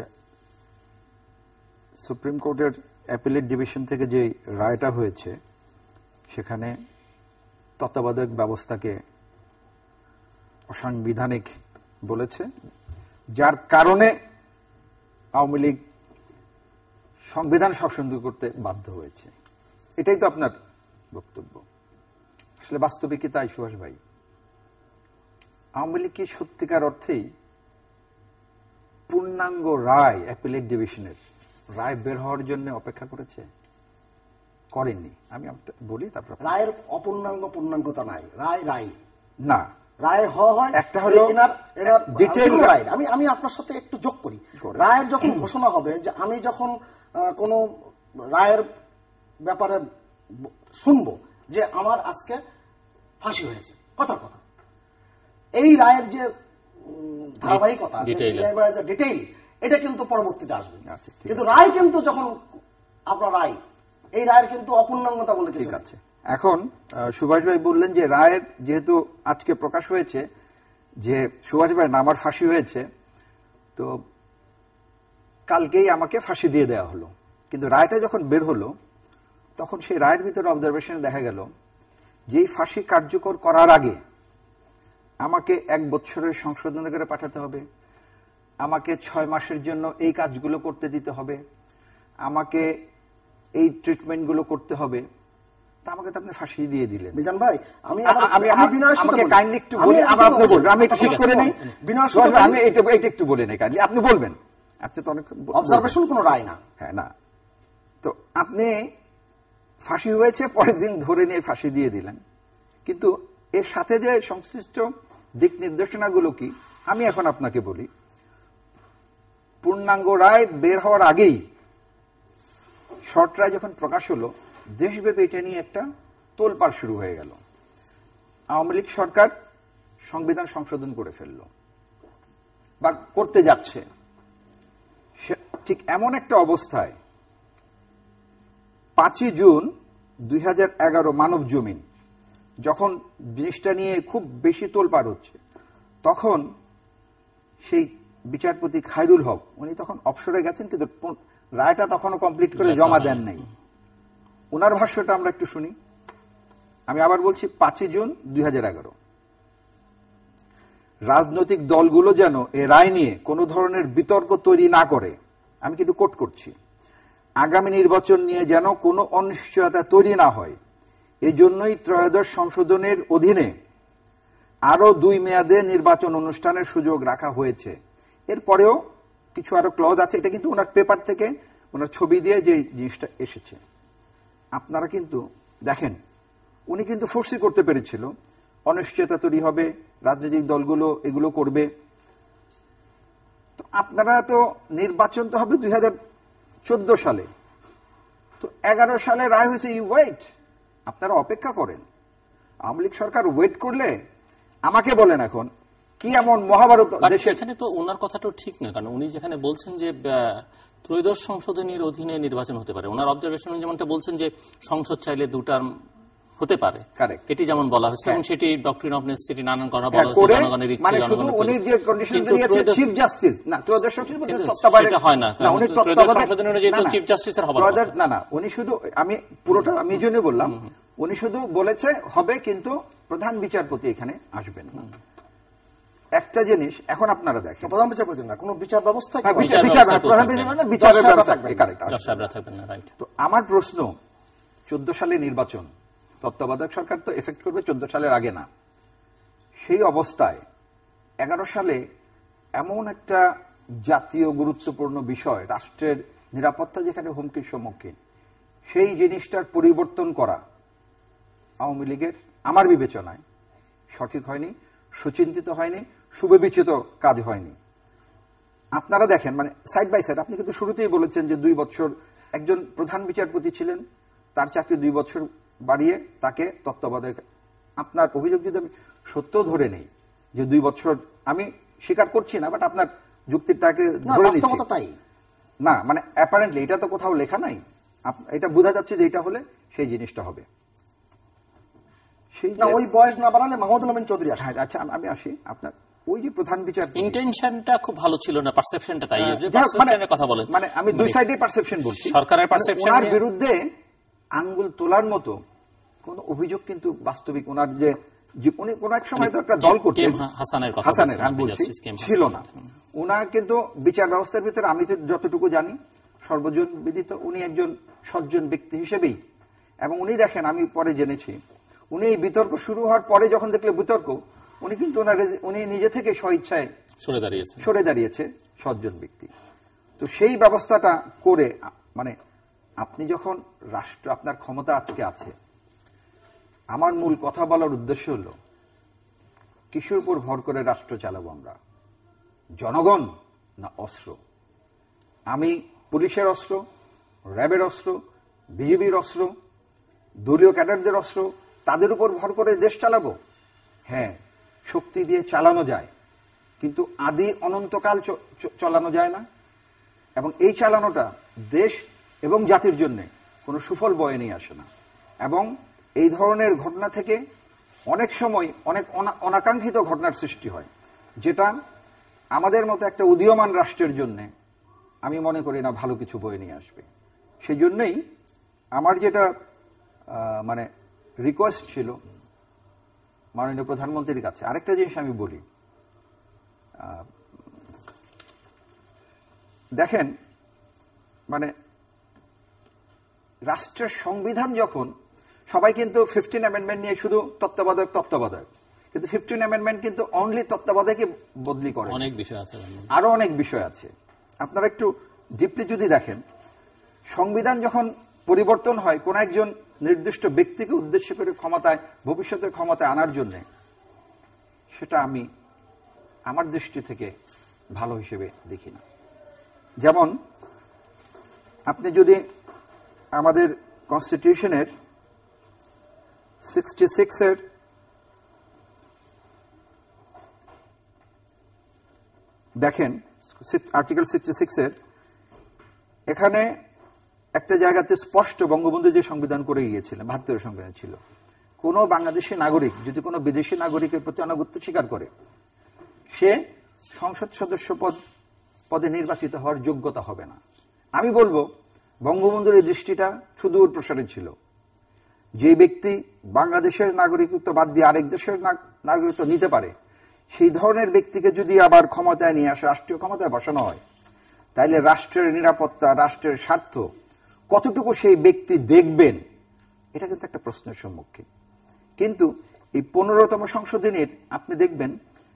সুপ্রিম কোর্টের অ্যাপিলেট ডিভিশন থেকে যে রায়টা হয়েছে সেখানে তত্ত্বাবধায়ক ব্যবস্থাকে অসাংবিধানিক বলেছে, যার কারণে আওয়ামী লীগ সংবিধান শাসন করতে বাধ্য হয়েছে। এটাই তো আপনার বক্তব্য। আসলে বাস্তবে কি তাই সুভাষ ভাই? আওয়ামী লীগ কি সত্যিকার অর্থেই পূর্ণাঙ্গ রায়, অ্যাপিলেট ডিভিশনের রায় বের হওয়ার জন্য অপেক্ষা করেছে? করেননি। আমি বলি তারপর। রায়ের পূর্ণাঙ্গতা নাই, রায় না, রায় হয় একটা হলো ডিটেইল রায়। আমি আপনার সাথে একটু যোগ করি। রায়ের যখন ঘোষণা হবে, যে আমি যখন কোন রায়ের ব্যাপারে শুনবো যে আমার আজকে ফাঁসি হয়েছে, কথা এই রায়ের যে ধারাবাহিকতা, ডিটেইল, এটা কিন্তু পরবর্তীতে আসবে। কিন্তু রায় কিন্তু যখন আপনার রায়, এই রায়ের কিন্তু অপূর্ণাঙ্গতা বলেছে। ঠিক আছে, এখন সুভাষ ভাই বললেন যে রায়ের যেহেতু আজকে প্রকাশ হয়েছে যে সুভাষ ভাই নামার ফাঁসি হয়েছে, তো কালকেই আমাকে ফাঁসি দিয়ে দেওয়া হলো। কিন্তু রায়টা যখন বের হলো তখন সেই রায়ের ভিতরে অবজারভেশনে দেখা গেল যে এই ফাঁসি কার্যকর করার আগে আমাকে 1 বছরের সংশোধনাগারে পাঠাতে হবে, আমাকে 6 মাসের জন্য এই কাজগুলো করতে দিতে হবে, আমাকে এই ট্রিটমেন্টগুলো করতে হবে। তা আমাকে তো আপনি ফাঁসি দিয়ে দিলেন। মিজান ভাই, আমাকে কাইন্ডলি একটু বলে আবার আপনি বলবেন, আমি একটু শেষ করে নেই। আমি এটা একটু বলে নেই, কাইন্ডলি আপনি বলবেন। আপনি তো অনেক অবজারভেশন, কোনো রায় না। হ্যাঁ, না, তো আপনি ফাঁসি হয়েছে পরের দিন ধরে নিয়ে ফাঁসি দিয়ে দিলেন, কিন্তু এর সাথে যে সংশ্লিষ্ট দিক নির্দেশনাগুলো কি আমি এখন আপনাকে বলি। পূর্ণাঙ্গ রায় বের হওয়ার আগেই শর্ট রায় যখন প্রকাশ হলো, দেশব্যাপী এটা নিয়ে একটা তোলপাড় শুরু হয়ে গেল। আওয়ামী লীগ সরকার সংবিধান সংশোধন করে ফেলল বা করতে যাচ্ছে। ঠিক এমন একটা অবস্থায় 5ই জুন 2011 মানব জমিন যখন জিনিসটা নিয়ে খুব বেশি তোলপাড় হচ্ছে, তখন সেই বিচারপতি খায়রুল হক উনি তখন অবসরে গেছেন, কিন্তু রায়টা তখনও কমপ্লিট করে জমা দেন নাই। ওনার ভাষ্যটা আমরা একটু শুনি। আমি আবার বলছি, 5ই জুন 2011, রাজনৈতিক দলগুলো যেন এ রায় নিয়ে কোনো ধরনের বিতর্ক তৈরি না করে, আমি কিন্তু কোট করছি, আগামী নির্বাচন নিয়ে যেন কোনো অনিশ্চয়তা তৈরি না হয়, এই জন্যই ত্রয়োদশ সংশোধনের অধীনে আরো 2 মেয়াদে নির্বাচন অনুষ্ঠানের সুযোগ রাখা হয়েছে। এরপরেও কিছু আরো ক্লজ আছে, এটা কিন্তু ওনার পেপার থেকে ওনার ছবি দিয়ে যে জিনিসটা এসেছে। আপনারা কিন্তু দেখেন, উনি কিন্তু ফোর্সই করতে পেরেছিল অনিশ্চয়তা তৈরি হবে, রাজনৈতিক দলগুলো এগুলো করবে। তো আপনারা তো নির্বাচন তো হবে 2014 সালে, তো 11 সালে রায় হয়েছে, ইউ ওয়েট, আপনারা অপেক্ষা করেন। আওয়ামী লীগ সরকার ওয়েট করলে আমাকে বলেন এখন কি এমন মহাভারত দেশে। এখানে তো ওনার কথাটাও ঠিক না, কারণ উনি যেখানে বলছেন যে ত্রয়োদশ সংশোধনীর অধীনে নির্বাচন হতে পারে, ওনার অবজারভেশন যেমনটা বলছেন যে সংসদ চাইলে 2 টার্ম হতে পারে, এটি যেমন বলা হয়েছে, এবং সেটি ডক্ট্রিন অফ নেসেসিটি নানান কারণে বলা হয়েছে, জনগণের ইচ্ছে, উনি যে কন্ডিশন দিয়েছে চিফ জাস্টিস না, ত্রয়োদশ সেটা হয় না, ত্রয়োদশ সংশোধনী অনুযায়ী তো চিফ জাস্টিসের হবে না। না, উনি শুধু, আমি পুরোটা আমি জন্য বললাম, উনি শুধু বলেছে হবে, কিন্তু প্রধান বিচারপতি এখানে আসবেন না। একটা জিনিস এখন আপনারা দেখেন, প্রধান বিচারপতি না, কোনো বিচার ব্যবস্থা, তো আমার প্রশ্ন, 14 সালে নির্বাচন, তত্ত্বাবধায়ক সরকার তো এফেক্ট করবে 14 সালের আগে না, সেই অবস্থায় 11 সালে এমন একটা জাতীয় গুরুত্বপূর্ণ বিষয়, রাষ্ট্রের নিরাপত্তা যেখানে হুমকির সম্মুখীন, সেই জিনিসটার পরিবর্তন করা আওয়ামী লীগের আমার বিবেচনায় সঠিক হয়নি, সুচিন্তিত হয়নি, সুবিবেচিত কাজ হয়নি। আপনারা দেখেন, মানে সাইড বাই সাইড, আপনি কিন্তু শুরুতেই বলেছেন যে 2 বছর একজন প্রধান বিচারপতি ছিলেন, তার চাকরি 2 বছর বাড়িয়ে তাকে তত্ত্বাবধায়ক। আপনার অভিযোগ যদি আমি সত্য ধরে নেই যে 2 বছর, আমি স্বীকার করছি না, বাট আপনার যুক্তির তাকে ধরে নিচ্ছি না, মানে অ্যাপারেন্টলি এটা তো কোথাও লেখা নাই, এটা বোঝা যাচ্ছে যে এটা হলে সেই জিনিসটা হবে। ওই বয়স না বাড়ালে মাহমুদুল আমিন চৌধুরী আসে। আচ্ছা, আমি আসি। আপনার ওই যে প্রধান বিচারপতি, ইন্টেনশনটা খুব ভালো ছিল না, পারসেপশনটা তাই, পারসেপশনের কথা বলেন, মানে আমি দুই সাইডে পারসেপশন বলছি। সরকারের পারসেপশন, ওনার বিরুদ্ধে আঙ্গুল তোলার মতো কোন অভিযোগ কিন্তু বাস্তবিক ওনার যে উনি কোন এক সময় তো একটা দল করতেন, হাসানের ছিল না। ওনার কিন্তু বিচার ব্যবস্থার ভিতরে আমি তো যতটুকু জানি সর্বজন বিদিত উনি একজন সজ্জন ব্যক্তি হিসেবেই, এবং উনি দেখেন, আমি পরে জেনেছি, উনি এই বিতর্ক শুরু হওয়ার পরে যখন দেখলে বিতর্ক, উনি কিন্তু উনি নিজে থেকে স্বইচ্ছায় সরে দাঁড়িয়েছে, সজ্জন ব্যক্তি। তো সেই ব্যবস্থাটা করে, মানে আপনি যখন রাষ্ট্র, আপনার ক্ষমতা আজকে আছে, আমার মূল কথা বলার উদ্দেশ্য হল কিসের উপর ভর করে রাষ্ট্র চালাবো আমরা, জনগণ না অস্ত্র? আমি পুলিশের অস্ত্র, র্যাবের অস্ত্র, বিজিবির অস্ত্র, দলীয় ক্যাডারদের অস্ত্র, তাদের উপর ভর করে দেশ চালাবো? হ্যাঁ, শক্তি দিয়ে চালানো যায়, কিন্তু আদি অনন্তকাল চালানো যায় না। এবং এই চালানোটা দেশ এবং জাতির জন্য কোনো সুফল বয়ে নিয়ে আসে না। এবং এই ধরনের ঘটনা থেকে অনেক সময় অনেক অনাকাঙ্ক্ষিত ঘটনার সৃষ্টি হয়, যেটা আমাদের মতো একটা উদীয়মান রাষ্ট্রের জন্য আমি মনে করি না ভালো কিছু বয়ে নিয়ে আসবে। সেই জন্যই আমার যেটা মানে রিকোয়েস্ট ছিল মাননীয় প্রধানমন্ত্রীর কাছে, আরেকটা জিনিস আমি বলি, দেখেন মানে রাষ্ট্রের সংবিধান যখন, সবাই কিন্তু 15 অ্যামেন্ডমেন্ট নিয়ে শুধু তত্ত্বাবধায়ক, কিন্তু 15 অ্যামেন্ডমেন্ট কিন্তু অনলি তত্ত্বাবধায়কে বদলি করে, অনেক বিষয় আছে, আরো অনেক বিষয় আছে। আপনারা একটু ডিপলি যদি দেখেন, সংবিধান যখন পরিবর্তন হয় কোন একজন নির্দিষ্ট ব্যক্তিকে উদ্দেশ্য করে ভবিষ্যতে ক্ষমতায় আনার জন্য, সেটা আমি আমার দৃষ্টি থেকে ভালো হিসেবে দেখি না। যেমন আপনি যদি আমাদের কনস্টিটিউশনের 66 দেখেন, আর্টিকেল 66 এখানে একটা জায়গাতে স্পষ্ট বঙ্গবন্ধু যে সংবিধান করে গিয়েছিলেন, 72 সংবিধান ছিল, কোন বাংলাদেশী নাগরিক যদি কোনো বিদেশি নাগরিকের প্রতি আনুগত্য স্বীকার করে, সে সংসদ সদস্য পদে নির্বাচিত হওয়ার যোগ্যতা হবে না। আমি বলবো বঙ্গবন্ধুর এই দৃষ্টিটা সুদূর প্রসারী ছিল। যে ব্যক্তি বাংলাদেশের নাগরিকত্ব বাদ দিয়ে আরেক দেশের নাগরিকত্ব নিতে পারে, সেই ধরনের ব্যক্তিকে যদি আবার ক্ষমতায় নিয়ে আসে, রাষ্ট্রীয় ক্ষমতায় বসানো হয়, তাইলে রাষ্ট্রের নিরাপত্তা, রাষ্ট্রের স্বার্থ কতটুকু সেই ব্যক্তি দেখবেন, এটা কিন্তু একটা প্রশ্নের সম্মুখীন। কিন্তু এই 15তম সংশোধনীর আপনি দেখবেন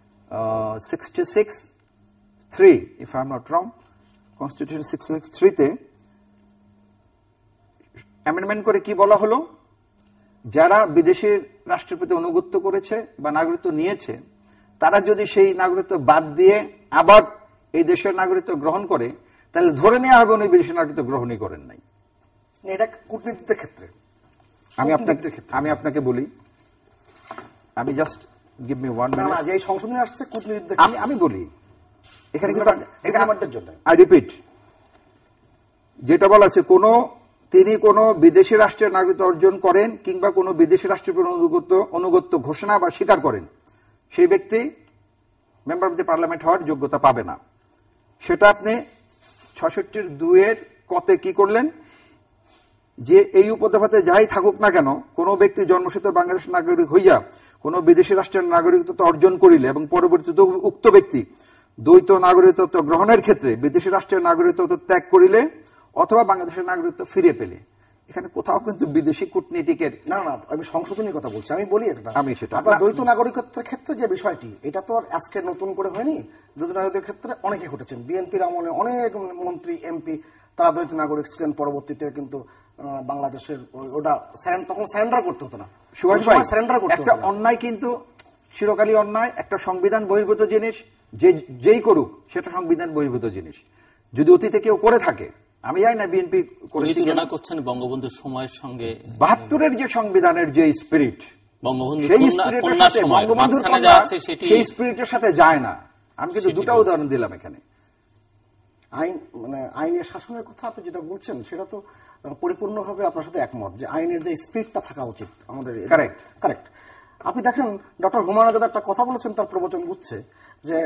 66(3) if I am not wrong, Constitution 66(3)-তে অ্যামেন্ডমেন্ট করে কি বলা হলো, যারা বিদেশের রাষ্ট্রের প্রতি অনুগত্য করেছে বা নাগরিকত্ব নিয়েছে, তারা যদি সেই নাগরিকত্ব বাদ দিয়ে আবার এই দেশের নাগরিকত্ব গ্রহণ করে, তাহলে ধরে নেওয়া হবে উনি বিদেশি নাগরিকত্ব গ্রহণই করেন নাই। এটা কূটনীতির ক্ষেত্রে আমি আপনাকে বলি, আমি জাস্ট গিভ মি 1 মিনিট। যে সংশোধনী আসছে কূটনীতির, আমি বলি এখানে কিন্তু আই রিপিট, যেটা বলা আছে, তিনি কোন বিদেশি রাষ্ট্রের নাগরিকত্ব অর্জন করেন কিংবা কোন বিদেশি রাষ্ট্রের অনুগত্য ঘোষণা বা স্বীকার করেন, সেই ব্যক্তি মেম্বার অব দি পার্লামেন্ট হওয়ার যোগ্যতা পাবে না। সেটা আপনি 66(2) কতে কি করলেন, যে এই উপদেশে যাই থাকুক না কেন, কোন ব্যক্তি জন্মসূত্রে বাংলাদেশের নাগরিক হইয়া কোন বিদেশি রাষ্ট্রের নাগরিকত্ব অর্জন করিলে এবং পরবর্তীতে উক্ত ব্যক্তি দ্বৈত নাগরিকত্ব গ্রহণের ক্ষেত্রে বিদেশি রাষ্ট্রের নাগরিকত্ব ত্যাগ করিলে অথবা বাংলাদেশের নাগরিকত্ব ফিরিয়ে পেলে, এখানে কোথাও কিন্তু বিদেশি কূটনীতিকের না, আমি সংশোধনীর কথা বলছি। আমি বলি একটা, আমি সেটা দ্বৈত নাগরিকত্বের ক্ষেত্রে যে বিষয়টি, এটা তো আর আজকে নতুন করে হয়নি। দ্বৈত নাগরিকত্বের ক্ষেত্রে অনেকে ঘটেছেন, বিএনপির আমলে অনেক মন্ত্রী এমপি তারা দ্বৈত নাগরিক ছিলেন, পরবর্তীতে কিন্তু বাংলাদেশের ওটা তখন সারেন্ডার করতে হতো না। একটা অন্যায় কিন্তু চিরকালই অন্যায়, একটা সংবিধান বহির্ভূত জিনিস, যেই করুক সেটা সংবিধান বহির্ভূত জিনিস। যদি অতীতে কেউ করে থাকে, আমি জানি না বিএনপি তুলনা করছেন বঙ্গবন্ধুর সময়ের সঙ্গে, 72-এর যে সংবিধানের যে স্পিরিট, সেই স্পিরিটের সাথে যায় না। আমি কিন্তু দুটা উদাহরণ দিলাম এখানে। আইনের শাসনের কথা আপনি যেটা বলছেন, সেটা তো পরিপূর্ণভাবে আপনার সাথে একমত যে আইনের যে স্পিরিটটা থাকা উচিত আমাদের। কারেক্ট। আপনি দেখেন ডক্টর হুমায়ুন আজাদ একটা কথা বলেছেন তার প্রবচন বুঝছে, যে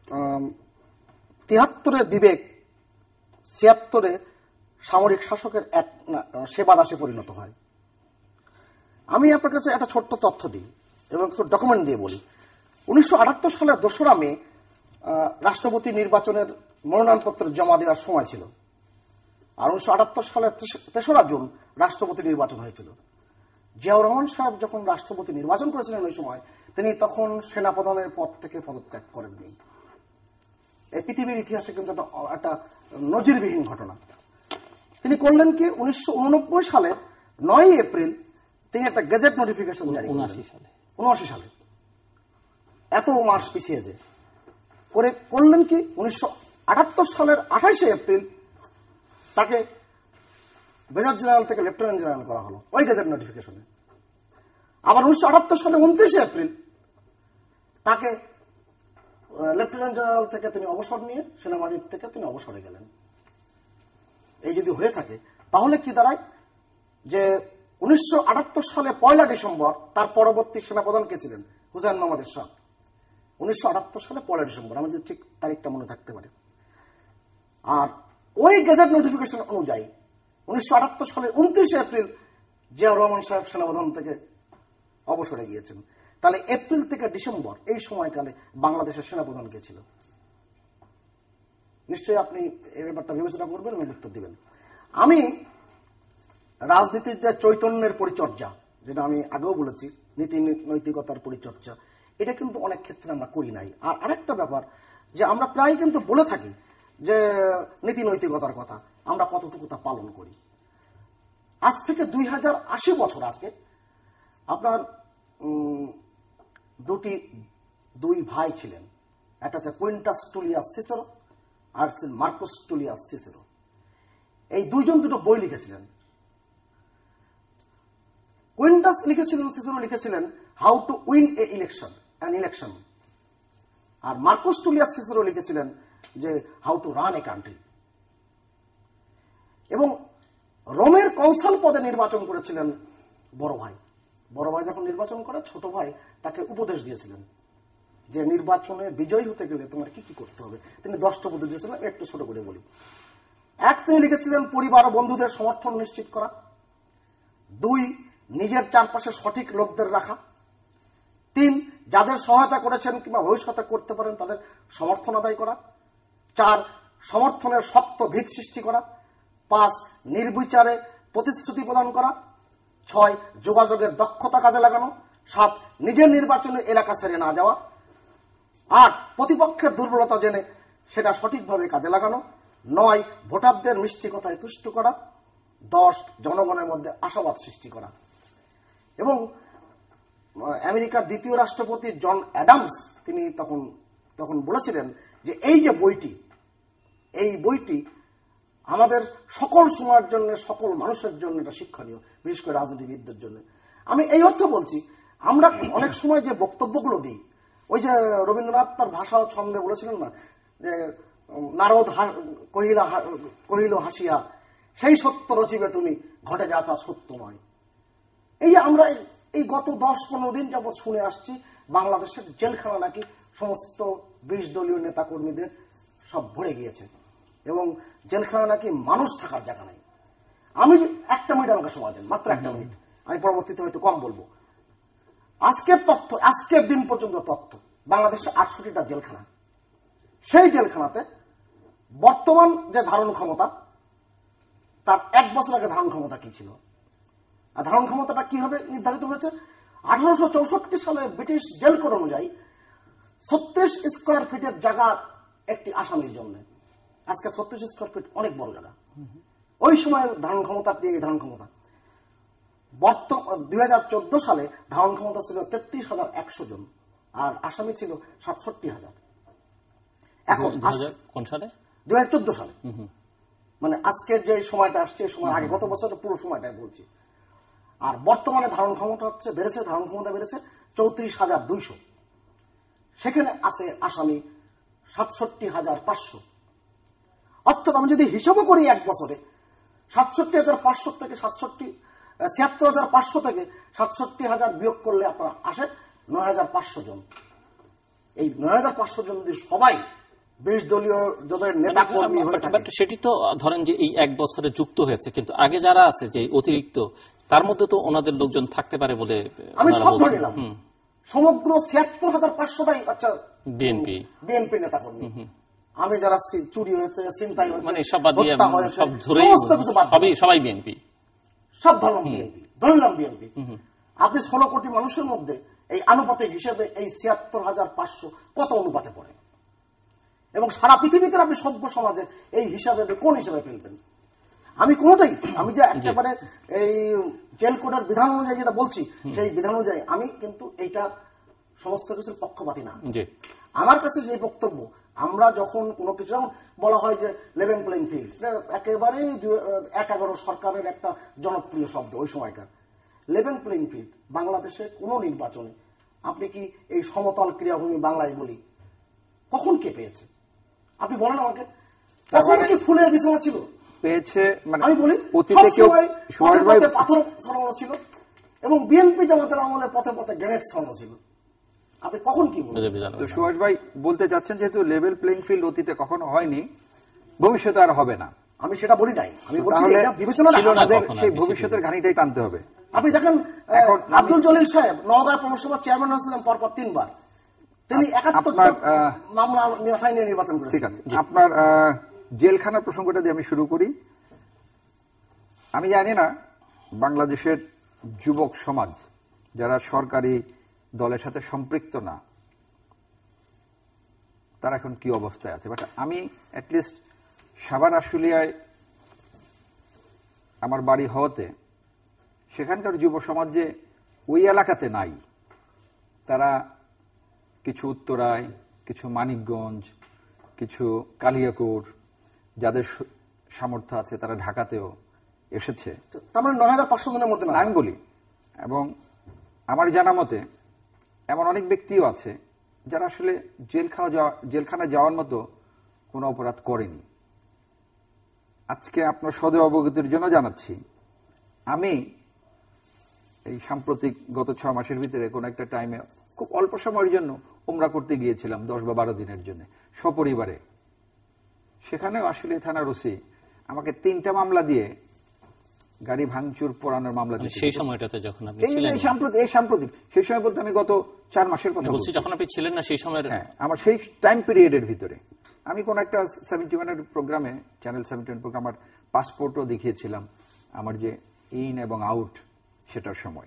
73-এ বিবেক, 76-এ সামরিক শাসকের এক সেবা দাসে পরিণত হয়। আমি আপনার কাছে একটা ছোট্ট তথ্য দিই এবং ডকুমেন্ট দিয়ে বলি। 1978 সালের 2রা মে রাষ্ট্রপতি নির্বাচনের মনোনয়নপত্র জমা দেওয়ার সময় ছিল, আর 1978 সালের 3রা জুন রাষ্ট্রপতি নির্বাচন হয়েছিল। জিয়াউর রহমান সাহেব যখন রাষ্ট্রপতি নির্বাচন করেছিলেন ওই সময়, তিনি তখন সেনাপ্রধানের পদ থেকে পদত্যাগ করেননি। এই পৃথিবীর ইতিহাসে কিন্তু একটা নজিরবিহীন ঘটনা। তিনি করলেন কি, 1989 সালের 9 এপ্রিল তিনি একটা গেজেট নোটিফিকেশন জারি করলেন। 79 সালে, এত মাস পিছিয়ে যে করে করলেন কি, 1978 সালের 28 এপ্রিল তাকে মেজর জেনারেল থেকে লেফটেন্যান্ট জেনারেল করা হলো ওই গেজেট নোটিফিকেশনে। আবার 1978 সালের 29 এপ্রিল তাকে লেফটেন্যান্ট জেনারেল থেকে তিনি অবসর নিয়ে সেনাবাহিনীর থেকে তিনি অবসরে গেলেন। এই যদি হয়ে থাকে, তাহলে কি দাঁড়ায় যে 1978 সালে 1 ডিসেম্বর তার পরবর্তী সেনাপ্রধান কে ছিলেন? হুসাইন মোহাম্মদ এরশাদ। 1978 সালে 1 ডিসেম্বর, আমাদের ঠিক তারিখটা মনে থাকতে পারে। আর ওই গেজেট নোটিফিকেশন অনুযায়ী 1978 সালের 29 এপ্রিল জিয়াউর রহমান সাহেব সেনাপ্রধান থেকে অবসরে গিয়েছেন। তাহলে এপ্রিল থেকে ডিসেম্বর এই সময়কালে বাংলাদেশের সেনাপ্রধান কে ছিল? নিশ্চয়ই আপনি এই ব্যাপারটা বিবেচনা করবেন এবং উত্তর দিবেন। আমি রাজনীতির যে চৈতন্যের পরিচর্যা, যেটা আমি আগেও বলেছি, নীতি নৈতিকতার পরিচর্যা, এটা কিন্তু অনেক ক্ষেত্রে আমরা করি নাই। আর আরেকটা ব্যাপার যে আমরা প্রায় কিন্তু বলে থাকি যে নীতি নৈতিকতার কথা, আমরা কতটুকু তা পালন করি। আজ থেকে 2080 বছর আজকে আপনার দুই ভাই ছিলেন, একটা হচ্ছে কুইন্টাস টুলিয়াস সিসেরো আর মার্কাস টুলিয়াস সিসেরো। এই দুইজন দুটো বই লিখেছিলেন। কুইন্টাস লিখেছিলেন, সিসেরো লিখেছিলেন how to win an election, আর মার্কাস টুলিয়াস সিসেরো লিখেছিলেন যে how to run a country. এবং রোমের কনসাল পদে নির্বাচন করেছিলেন বড় ভাই। বড় ভাই যখন নির্বাচন করে, ছোট ভাই তাকে উপদেশ দিয়েছিলেন যে নির্বাচনে বিজয়ী হতে গেলে তোমার কি কি করতে হবে। তিনি 10টা উপদেশ দিয়েছিলেন, একটু ছোট করে বলি। এক, তিনি লিখেছিলেন পরিবার ও বন্ধুদের সমর্থন নিশ্চিত করা। 2, নিজের চারপাশে সঠিক লোকদের রাখা। 3, যাদের সহায়তা করেছেন কিংবা ভবিষ্যতে করতে পারেন তাদের সমর্থন আদায় করা। 4, সমর্থনের শক্ত ভিত সৃষ্টি করা। 5, নির্বিচারে প্রতিশ্রুতি প্রদান করা। 6, যোগাযোগের দক্ষতা কাজে লাগানো। 7, নিজের নির্বাচনী এলাকা ছেড়ে না যাওয়া। 8, প্রতিপক্ষের দুর্বলতা জেনে সেটা সঠিকভাবে কাজে লাগানো। 9, ভোটারদের মিষ্টি কথায় তুষ্ট করা। 10, জনগণের মধ্যে আশাবাদ সৃষ্টি করা। এবং আমেরিকার দ্বিতীয় রাষ্ট্রপতি জন অ্যাডামস তিনি তখন বলেছিলেন যে এই যে বইটি আমাদের সকল সময়ের জন্য, সকল মানুষের জন্য এটা শিক্ষণীয়, বিশেষ করে রাজনীতিবিদদের জন্য। আমি এই অর্থ বলছি, আমরা অনেক সময় যে বক্তব্যগুলো দিই, ওই যে রবীন্দ্রনাথ তার ভাষা ও ছন্দে বলেছিলেন না যে নারদ কহিল হাসিয়া, সেই সত্য রচিবে তুমি, ঘটে যা তা সত্য নয়। এই যে আমরা এই গত 10-15 দিন যাবৎ শুনে আসছি বাংলাদেশের জেলখানা নাকি সমস্ত 20 দলীয় নেতা কর্মীদের সব ভরে গিয়েছে এবং জেলখানা নাকি মানুষ থাকার জায়গা নাই। আমি একটা মিনিট আমাকে সময় দেন, মাত্র একটা মিনিট, আমি পরবর্তীতে হয়তো কম বলবো। আজকের তথ্য, আজকের দিন পর্যন্ত তথ্য, বাংলাদেশে 68টা জেলখানা। সেই জেলখানাতে বর্তমান যে ধারণ ক্ষমতা, তার 1 বছর আগে ধারণ ক্ষমতা কি ছিল, আর ধারণ ক্ষমতাটা কিভাবে নির্ধারিত হয়েছে? 1864 সালে ব্রিটিশ জেল কোড অনুযায়ী 36 স্কোয়ার ফিটের জায়গা একটি আসামির জন্য। আজকে 36 স্কোয়ার ফিট অনেক বড় জায়গা। ওই সময় ধারণ ক্ষমতা, এই ধারণ ক্ষমতা 2014 সালে ধারণ ক্ষমতা ছিল 33,100 জন, আর আসামি ছিল 67,000। এখন কোন সালে? 2014 সালে, মানে আজকের যে সময়টা আসছে এই সময় আগে, গত বছরের পুরো সময়টাই বলছি। আর বর্তমানে ধারণ ক্ষমতা বেড়েছে 34,200। সেখানে আছে আসামি 67,500। অর্থাৎ আমি যদি হিসাবও করি 1 বছরে 67,500 থেকে 76,500 থেকে 67,000 বিয়োগ করলে আপনার আসে 9,500 জন। এই 9,500 জন যদি সবাই 20 দলীয় নেতা কর্মী হয়ে থাকে, সেটি তো ধরেন যে এই 1 বছরে যুক্ত হয়েছে, কিন্তু আগে যারা আছে যে অতিরিক্ত, তার মধ্যে তো ওনাদের লোকজন থাকতে পারে বলে আমি সব ধরে নিলাম। সমগ্র 76,500টাই আচ্ছা বিএনপি নেতা কর্মী। আমি যারা চুরি হয়েছে, ছিনতাই হয়েছে, মানে সবাই বিএনপি, সব ধরলাম বিএনপি, ধরলাম বিএনপি। আপনি 16 কোটি মানুষের মধ্যে এই আনুপাতিক হিসেবে এই 76,500 কত অনুপাতে পড়ে? এবং সারা পৃথিবীতে আপনি সভ্য সমাজে এই হিসাবে কোন হিসাবে ফেলবেন? আমি কোনটাই, আমি যে একেবারে এই জেল কোডের বিধান অনুযায়ী যেটা বলছি, সেই বিধান অনুযায়ী আমি কিন্তু এইটা সমস্ত কিছুর পক্ষপাতী না। আমার কাছে যে বক্তব্য, আমরা যখন কোনো কিছু, যেমন বলা হয় যে লেভেল প্লেইং ফিল্ড, একেবারে 2011 সরকারের একটা জনপ্রিয় শব্দ ওই সময়কার। লেভেল প্লেইং ফিল্ড বাংলাদেশে কোন নির্বাচনে আপনি কি এই সমতল ক্রীড়াভূমি বাংলায় বলি কখন কে পেয়েছে? আপনি বলেন আমাকে, কখন কি ফুলের বিছানা ছিল? পেয়েছে, মানে আমি বলি অতীতে কেউ পাথর ছড়ানো ছিল এবং বিএনপি জামাতের আমলে পথে পথে গ্রেনেড ছড়ানো ছিল। আপনি কখন কি বলবেন? তো সুভাষ ভাই বলতে চাচ্ছেন যেহেতু লেভেল প্লেইং ফিল্ড অতীতে কখনো হয়নি, ভবিষ্যতে আর হবে না। আমি সেটা বলি নাই, আমি বলছি এটা বিবেচনা আমাদের সেই ভবিষ্যতের ঘানিটাই টানতে হবে। আপনি দেখেন এখন আব্দুল জলিল সাহেব নওগাঁ পৌরসভার চেয়ারম্যান হয়েছিলেন পরপর 3 বার, তিনি 71টা মামলা মাথায় নিয়ে নির্বাচন করেছেন। ঠিক আছে, আপনার জেলখানার প্রসঙ্গটা দিয়ে আমি শুরু করি। আমি জানি না বাংলাদেশের যুবক সমাজ যারা সরকারি দলের সাথে সম্পৃক্ত না তারা এখন কি অবস্থায় আছে, বাট আমি অ্যাটলিস্ট সাভার আশুলিয়ায় আমার বাড়ি হওয়াতে সেখানকার যুব সমাজ যে ওই এলাকাতে নাই, তারা কিছু উত্তরায়, কিছু মানিকগঞ্জ, কিছু কালিয়াকৈর, যাদের সামর্থ্য আছে তারা ঢাকাতেও এসেছে। তার মানে ৯৫০০ জনের মধ্যে আমি বলি, এবং আমার জানা মতে এমন অনেক ব্যক্তিও আছে যারা আসলে জেলখানা যাওয়ার মতো কোনো অপরাধ করেনি। আজকে আপনার সদয় অবগতির জন্য জানাচ্ছি, আমি এই সাম্প্রতিক গত 6 মাসের ভিতরে কোন একটা টাইমে খুব অল্প সময়ের জন্য উমরা করতে গিয়েছিলাম 10 বা 12 দিনের জন্য সপরিবারে। সেখানেও আসলে থানার ওসি আমাকে 3টা মামলা দিয়ে গাড়ি ভাঙচুর পোড়ানোর মামলা দিয়েছে। সেই সময়টাতে যখন আপনি ছিলেন, এই সাম্প্রতিক সেই সময় বলতে আমি গত 4 মাসের কথা বলছি, যখন আপনি ছিলেন না সেই সময়ের। হ্যাঁ, আমার সেই টাইম পিরিয়ডের ভিতরে আমি কোন একটা 71 প্রোগ্রামে, চ্যানেল 71 প্রোগ্রাম, আমার পাসপোর্টও দেখিয়েছিলাম আমার যে ইন এবং আউট সেটার সময়।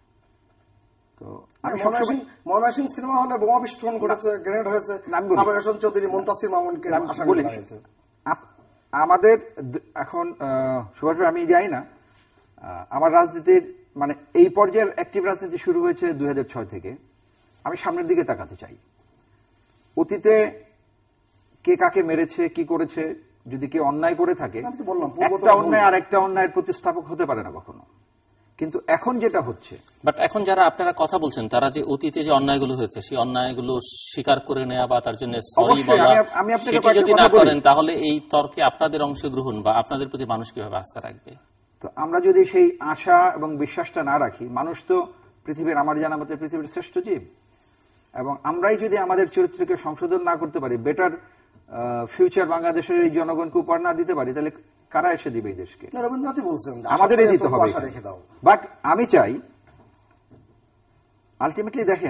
তো আমি ময়মনসিংহ সিনেমা হলে বোমা বিস্ফোরণ ঘটেছে, গ্রেনেড হয়েছে, সাবের হোসেন চৌধুরী, মুনতাসির মামুনকে আসামি করা হয়েছে। আমাদের এখন সুভাষ ভাই, আমি জানি না আমার রাজনীতির মানে এই পর্যায়ের অ্যাক্টিভ রাজনীতি শুরু হয়েছে 2006 থেকে। আমি সামনের দিকে তাকাতে চাই। অতীতে কে কাকে মেরেছে, কি করেছে, যদি কেউ অন্যায় করে থাকে, একটা অন্যায় আর একটা অন্যায়ের প্রতিস্থাপক হতে পারে না কখনো। কিন্তু এখন যেটা হচ্ছে, বাট এখন যারা আপনারা কথা বলছেন তারা যে অতীতে যে অন্যায়গুলো হয়েছে সেই অন্যায়গুলো স্বীকার করে নেওয়া বা তার জন্য সরি বলা, সেটা যদি না করেন তাহলে এই তর্কে আপনাদের অংশগ্রহণ বা আপনাদের প্রতি মানুষ কিভাবে আস্থা রাখবে? তো আমরা যদি সেই আশা এবং বিশ্বাসটা না রাখি, মানুষ তো পৃথিবীর, আমার জানা মতে পৃথিবীর শ্রেষ্ঠ জীব, এবং আমরাই যদি আমাদের চরিত্রকে সংশোধন না করতে পারি, বেটার ফিউচার বাংলাদেশের এই জনগণকে উপহার না দিতে পারি, তাহলে কারা এসে দিবে এই দেশকে? রবীন্দ্রনাথই বলছেন আমাদেরই দিতে হবে। বাট আমি চাই আলটিমেটলি, দেখেন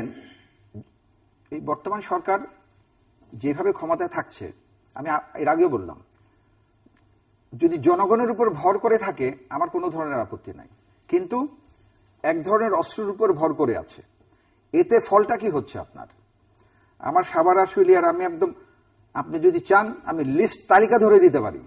এই বর্তমান সরকার যেভাবে ক্ষমতায় থাকছে, আমি এর আগেও বললাম, যদি জনগণের উপর ভর করে থাকে আমার কোনো ধরনের আপত্তি নাই, কিন্তু এক ধরনের অস্ত্রের উপর ভর করে আছে। এতে ফলটা কি হচ্ছে আপনার? আমার সাভার আশুলিয়ার, আমি একদম, আপনি যদি চান আমি লিস্ট তালিকা ধরে দিতে পারি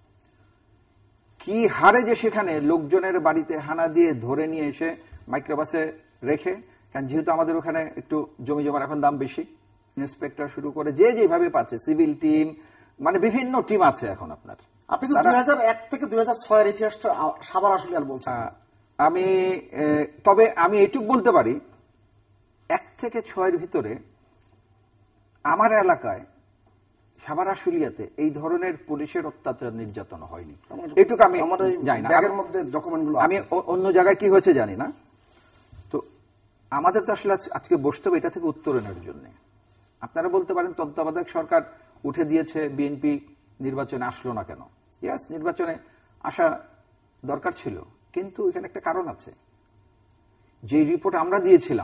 কি হারে যে সেখানে লোকজনের বাড়িতে হানা দিয়ে ধরে নিয়ে এসে মাইক্রোবাসে রেখে, কারণ যেহেতু আমাদের ওখানে একটু জমি জমার এখন দাম বেশি, ইন্সপেক্টর শুরু করে যে যেভাবে পাচ্ছে, সিভিল টিম, মানে বিভিন্ন টিম আছে এখন আপনার। আপনি 2001 থেকে 2006 এর ইতিহাসটা সাভার আশুলিয়ার বলছেন। আমি তবে আমি এটুক বলতে পারি, 1 থেকে 6 এর ভিতরে আমার এলাকায় সাভার আশুলিয়াতে এই ধরনের পুলিশের অত্যাচার নির্যাতন হয়নি, এটুকু আমি জানি না। আমি অন্য জায়গায় কি হয়েছে জানি না। তো আমাদের তো আসলে আজকে বসতে হবে এটা থেকে উত্তরণের জন্য। আপনারা বলতে পারেন তত্ত্বাবধায়ক সরকার উঠে দিয়েছে, বিএনপি নির্বাচনে আসলো না কেন? ইয়াস, নির্বাচনে আসা দরকার ছিল, কিন্তু এখানে একটা কারণ আছে। যে রিপোর্ট আমরা দিয়েছিলাম,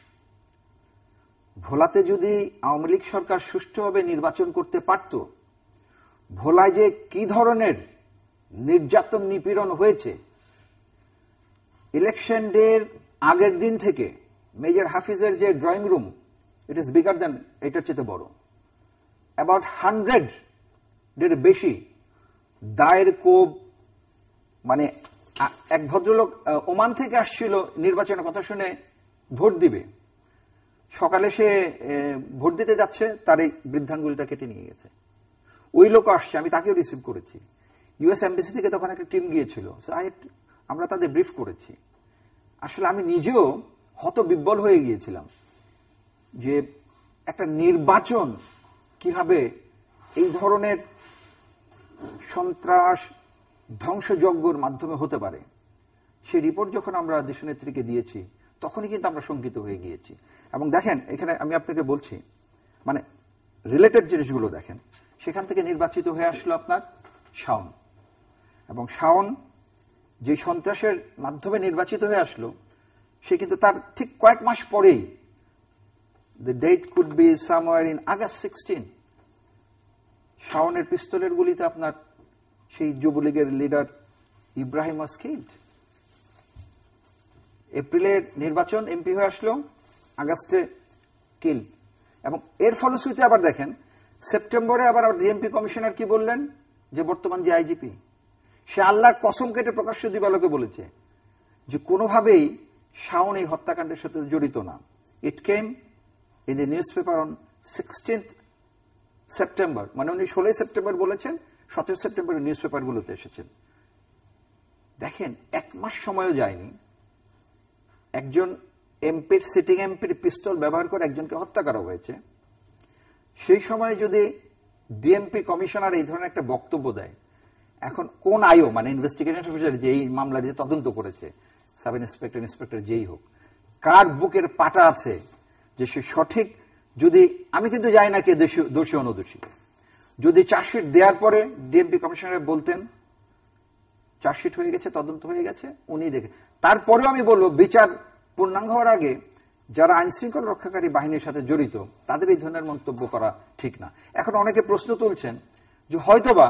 ভোলাতে যদি আওয়ামী লীগ সরকার সুষ্ঠুভাবে নির্বাচন করতে পারত, ভোলায় যে কি ধরনের নির্যাতন নিপীড়ন হয়েছে, ইলেকশন ডের আগের দিন থেকে মেজর হাফিজের যে drawing room, it is bigger than, এটার চেয়ে বড়, অ্যাবাউট 100 বেশি দায়ের কোপ, মানে এক ভদ্রলোক ওমান থেকে আসছিল নির্বাচনের কথা শুনে ভোট দিবে, সকালে সে ভোট দিতে যাচ্ছে, তার এই বৃদ্ধাঙ্গুলিটা কেটে নিয়ে গেছে। ওই লোক আসছে, আমি তাকেও রিসিভ করেছি। ইউএস এমবাসি থেকে তখন একটা টিম গিয়েছিল, আমরা তাদের ব্রিফ করেছি। আসলে আমি নিজেও হতবিহ্বল হয়ে গিয়েছিলাম যে একটা নির্বাচন কিভাবে এই ধরনের সন্ত্রাস, ধ্বংসযজ্ঞর মাধ্যমে হতে পারে, সেই রিপোর্ট যখন আমরা দেশনেত্রীকে দিয়েছি তখনই কিন্তু আমরা শঙ্কিত হয়ে গিয়েছি। এবং দেখেন, এখানে আমি আপনাকে বলছি, মানে রিলেটেড জিনিসগুলো দেখেন, সেখান থেকে নির্বাচিত হয়ে আসলো আপনার শাওন, এবং শাওন যে সন্ত্রাসের মাধ্যমে নির্বাচিত হয়ে আসলো, সে কিন্তু তার ঠিক কয়েক মাস পরেই, the date could be somewhere in August 16, শাওনের পিস্তলের গুলিতে আপনার সেই যুবলীগের লিডার ইব্রাহিম ওয়াজ কিল্ড। এপ্রিলের নির্বাচন, এমপি হয়ে আসলো, আগস্টে কিল। এবং এর ফলশ্রুতিতে আবার দেখেন, সেপ্টেম্বরে আবার ডিএমপি কমিশনার কি বললেন, যে বর্তমান যে আইজিপি, সে আল্লাহর কসম কেটে প্রকাশ্য দিবালোকে বলেছে যে কোনোভাবেই শাওন এই হত্যাকাণ্ডের সাথে জড়িত না। It came in the newspaper on 16th September, মানে উনি 16 সেপ্টেম্বর বলেছেন, 17 সেপ্টেম্বর নিউজ পেপারগুলোতে এসেছেন। দেখেন, এক মাস সময়ও যায়নি, একজন এমপির, সিটিং এমপির পিস্তল ব্যবহার করে একজনকে হত্যা করা হয়েছে। সেই সময় যদি ডিএমপি কমিশনার এই ধরনের একটা বক্তব্য দেয়, এখন কোন আইও, মানে ইনভেস্টিগেশন অফিসার যে এই মামলার যে তদন্ত করেছে, সাব ইন্সপেক্টর, ইন্সপেক্টর যেই হোক, কার বুকের পাটা আছে যে সে সঠিক, যদি আমি কিন্তু জানি না কে দোষী অনুদোষী, যদি চার্জশিট দেওয়ার পরে ডিএমপি কমিশনার বলতেন চার্জশিট হয়ে গেছে, তদন্ত হয়ে গেছে, উনি দেখে, তারপরেও আমি বলবো বিচার পূর্ণাঙ্গ হওয়ার আগে যারা আইন শৃঙ্খলা রক্ষাকারী বাহিনীর সাথে জড়িত তাদের এই ধরনের মন্তব্য করা ঠিক না। এখন অনেকে প্রশ্ন তুলছেন যে হয়তোবা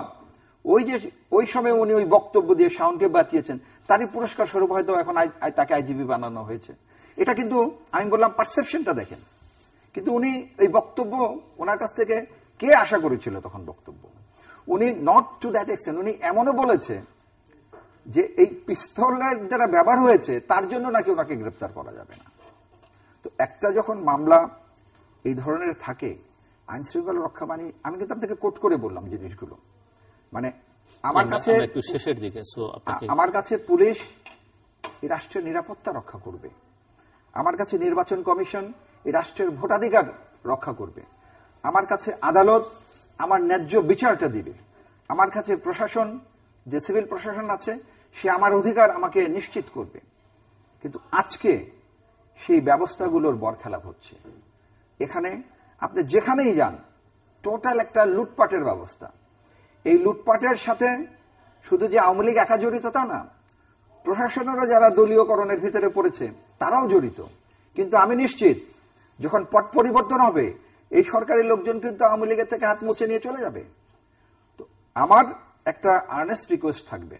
ওই সময় উনি ওই বক্তব্য দিয়ে শাওনকে বাঁচিয়েছেন, তারই পুরস্কার স্বরূপ হয়তো এখন তাকে আইজিপি বানানো হয়েছে। এটা কিন্তু আমি বললাম পারসেপশনটা দেখেন, কিন্তু উনি এই বক্তব্য ওনার কাছ থেকে কে আশা করেছিল তখন বক্তব্য, উনি নট টু দ্যাট এক্সটেন্ট, উনি এমনও বলেছে যে এই পিস্তলের যারা ব্যবহার হয়েছে তার জন্য নাকি ওনাকে গ্রেপ্তার করা যাবে না। তো একটা যখন মামলা এই ধরনের থাকে, আইন শৃঙ্খলা রক্ষা বাহিনী, আমি কিন্তু আপনাকে কোট করে বললাম জিনিসগুলো, মানে আমার কাছে একটু শেষের দিকে, আমার কাছে পুলিশ এই রাষ্ট্রের নিরাপত্তা রক্ষা করবে, আমার কাছে নির্বাচন কমিশন এই রাষ্ট্রের ভোটাধিকার রক্ষা করবে, আমার কাছে আদালত আমার ন্যায্য বিচারটা দিবে, আমার কাছে প্রশাসন, যে সিভিল প্রশাসন আছে, সে আমার অধিকার আমাকে নিশ্চিত করবে। কিন্তু আজকে সেই ব্যবস্থাগুলোর বরখেলাপ হচ্ছে। এখানে আপনি যেখানেই যান, টোটাল একটা লুটপাটের ব্যবস্থা। এই লুটপাটের সাথে শুধু যে আওয়ামী লীগ একা জড়িত তা না, প্রশাসনেরও যারা দলীয়করণের ভিতরে পড়েছে তারাও জড়িত। কিন্তু আমি নিশ্চিত যখন পট পরিবর্তন হবে, এই সরকারি লোকজন কিন্তু আওয়ামী লীগের থেকে হাত মুছে নিয়ে চলে যাবে। তো আমার একটা আর্নেস্ট রিকোয়েস্ট থাকবে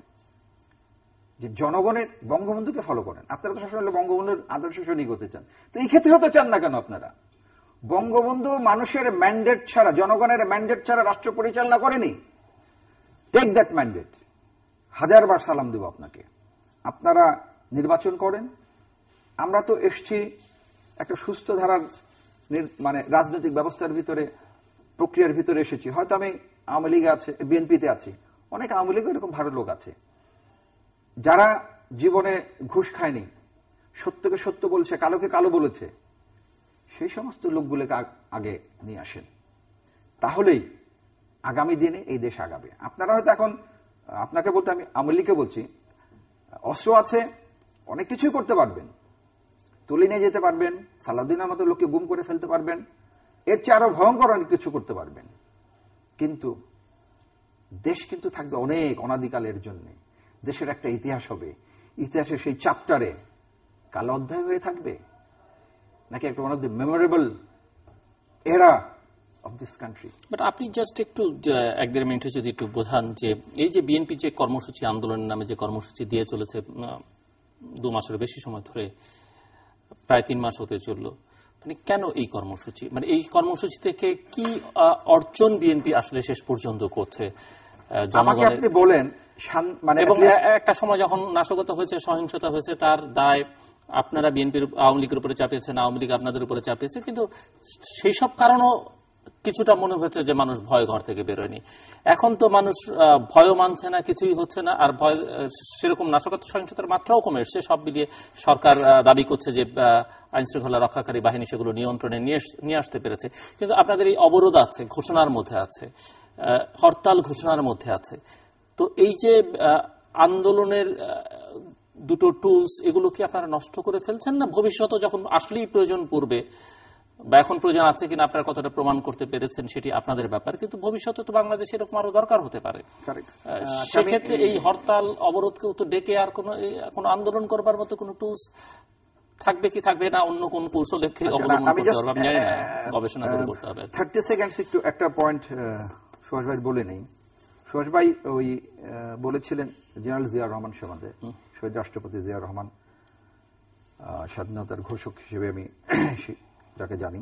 যে জনগণের, বঙ্গবন্ধুকে ফলো করেন। আপনারা তো সবসময় বঙ্গবন্ধুর আদর্শ সৈনিক হতে চান, তো এই ক্ষেত্রে হতে চান না কেন আপনারা? বঙ্গবন্ধু মানুষের ম্যান্ডেট ছাড়া, জনগণের ম্যান্ডেট ছাড়া রাষ্ট্র পরিচালনা করেনি। Take that mandate. হাজারবার সালাম দেব আপনাকে। আপনারা নির্বাচন করেন। আমরা তো এসছি একটা সুস্থ ধারার মানে রাজনৈতিক ব্যবস্থার ভিতরে, প্রক্রিয়ার ভিতরে এসেছি। হয়তো আমি আওয়ামী লীগে আছে, বিএনপিতে আছি, অনেক আওয়ামী লীগ এরকম ভালো লোক আছে যারা জীবনে ঘুষ খায়নি, সত্যকে সত্য বলছে, কালোকে কালো বলেছে। সেই সমস্ত লোকগুলোকে আগে নিয়ে আসেন, তাহলেই আগামী দিনে এই দেশ আগাবে। আপনারা হয়তো এখন, আপনাকে বলতে আমি আওয়ামী লীগকে বলছি, অস্ত্র আছে, অনেক কিছুই করতে পারবেন, তুলে নিয়ে যেতে পারবেন, সালাউদ্দিনের মতো লোককে গুম করে ফেলতে পারবেন, এর চেয়ে আরো ভয়ঙ্কর অনেক কিছু করতে পারবেন। কিন্তু দেশ কিন্তু থাকবে অনেক অনাদিকালের জন্য। দেশের একটা ইতিহাস হবে, ইতিহাসের সেই চ্যাপ্টারে কালো অধ্যায় হয়ে থাকবে, নাকি একটা one of the memorable era of this country. But আপনি জাস্ট একটু 1-1.5 মিনিটে যদি একটু বোঝান যে এই যে বিএনপি যে কর্মসূচি, আন্দোলনের নামে যে কর্মসূচি দিয়ে চলেছে 2 মাসের বেশি সময় ধরে, প্রায় 3 মাস হতে চললো, মানে কেন এই কর্মসূচি, মানে এই কর্মসূচি থেকে কি অর্জন বিএনপি আসলে শেষ পর্যন্ত করছে? আমাকে আপনি বলেন, মানে একটা সময় যখন নাশকতা হয়েছে, সহিংসতা হয়েছে, তার দায় আপনারা বিএনপির, আওয়ামী লীগের উপরে চাপিয়েছেন, আওয়ামী লীগ আপনাদের উপরে চাপিয়েছে, কিন্তু সেই সব কারণও কিছুটা মনে হচ্ছে যে মানুষ ভয় ঘর থেকে বেরোয়নি। এখন তো মানুষ ভয়ও মানছে না, কিছুই হচ্ছে না, আর ভয় সেরকম নাশকতা সহিংসতার মাত্রাও কমে এসছে। সব মিলিয়ে সরকার দাবি করছে যে আইন শৃঙ্খলা রক্ষাকারী বাহিনী সেগুলো নিয়ন্ত্রণে নিয়ে আসতে পেরেছে। কিন্তু আপনাদের এই অবরোধ আছে, ঘোষণার মধ্যে আছে, হরতাল ঘোষণার মধ্যে আছে, তো এই যে আন্দোলনের দুটো টুলস, এগুলো কি আপনারা নষ্ট করে ফেলছেন, না ভবিষ্যতে যখন আসলেই প্রয়োজন পড়বে, বা এখন প্রয়োজন আছে কিনা আপনারা কতটা প্রমাণ করতে পেরেছেন সেটি আপনাদের ব্যাপার, কিন্তু ভবিষ্যতে তো বাংলাদেশে এরকম আরো দরকার হতে পারে, সেক্ষেত্রে এই হরতাল অবরোধকেও তো ডেকে আর কোনো আন্দোলন করবার মতো কোনো টুলস থাকবে কি থাকবে না, অন্য কোন কৌশলে অবলম্বন করতে হবে আমি জানি না, গবেষণা করে করতে হবে। 30 সেকেন্ডস একটু একটা পয়েন্ট সুভাষ ভাই বলে নেই। সুভাষ ভাই ওই বলেছিলেন জেনারেল জিয়া রহমান সম্বন্ধে, শহীদ রাষ্ট্রপতি জিয়া রহমান স্বাধীনতার ঘোষক হিসেবে আমি যাকে জানি।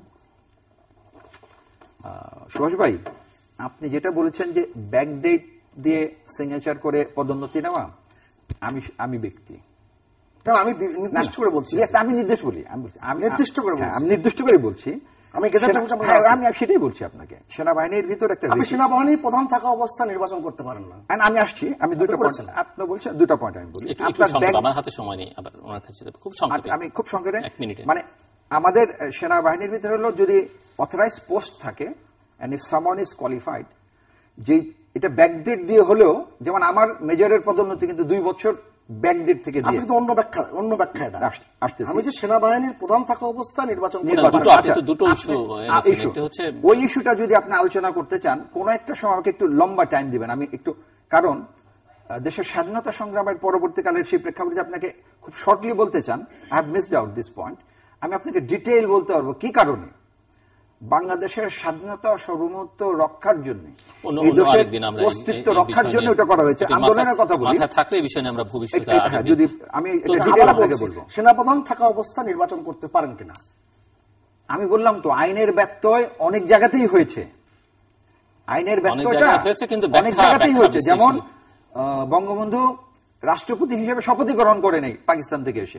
সুভাষ ভাই, আপনি যেটা বলেছেন যে ব্যাকডেট দিয়ে সিগনেচার করে পদোন্নতি নেওয়া, আমি ব্যক্তি আমি নির্দিষ্ট করে বলছি, আমি নির্দেশ বলি, আমি নির্দিষ্ট করে বলছি, আমি সেটাই বলছি আপনাকে। সেনাবাহিনীর ভিতর একটা সেনাবাহিনী প্রধান থাকা অবস্থা নির্বাচন করতে পারেন না। আমি আসছি, আমি দুটো পয়েন্ট, আপনি বলছেন দুটো পয়েন্ট আমি বলি। আমার হাতে সময় নেই, আবার ওনার কাছে খুব সংক্ষেপে, আমি খুব সংক্ষেপে, মানে আমাদের সেনাবাহিনীর ভিতরে হলো যদি অথরাইজ পোস্ট থাকে and if someone is qualified, যে এটা ব্যাকডেট দিয়ে হলেও, যেমন আমার মেজরের পদোন্নতি কিন্তু 2 বছর ব্যাকডেট থেকে দিয়ে, আপনি তো অন্য ব্যাখ্যা এটা আসতেছে। আমি যে সেনাবাহিনীর প্রধান থাকা অবস্থা নির্বাচন, দুটো ইস্যু, ওই ইস্যুটা যদি আপনি আলোচনা করতে চান কোন একটা সময় আমাকে একটু লম্বা টাইম দিবেন, আমি একটু, কারণ দেশের স্বাধীনতা সংগ্রামের পরবর্তীকালের সেই প্রেক্ষাপটে আপনাকে খুব শর্টলি বলতে চান, I have missed out this point, আমি আপনাকে ডিটেইল বলতে পারবো কি কারণে বাংলাদেশের স্বাধীনতা সার্বভৌমত্ব রক্ষার জন্য, অস্তিত্ব রক্ষার জন্য এটা করা হয়েছে। আন্দোলনের কথা বলি, থাকলে এই বিষয়ে আমরা ভবিষ্যতে যদি আমি বলবো, সেনাপ্রধান থাকা অবস্থা নির্বাচন করতে পারেন কিনা, আমি বললাম তো আইনের ব্যত্যয় অনেক জায়গাতেই হয়েছে, আইনের ব্যত্যয়টা অনেক জায়গাতেই হয়েছে। যেমন বঙ্গবন্ধু রাষ্ট্রপতি হিসেবে শপথই গ্রহণ করে নাই পাকিস্তান থেকে এসে,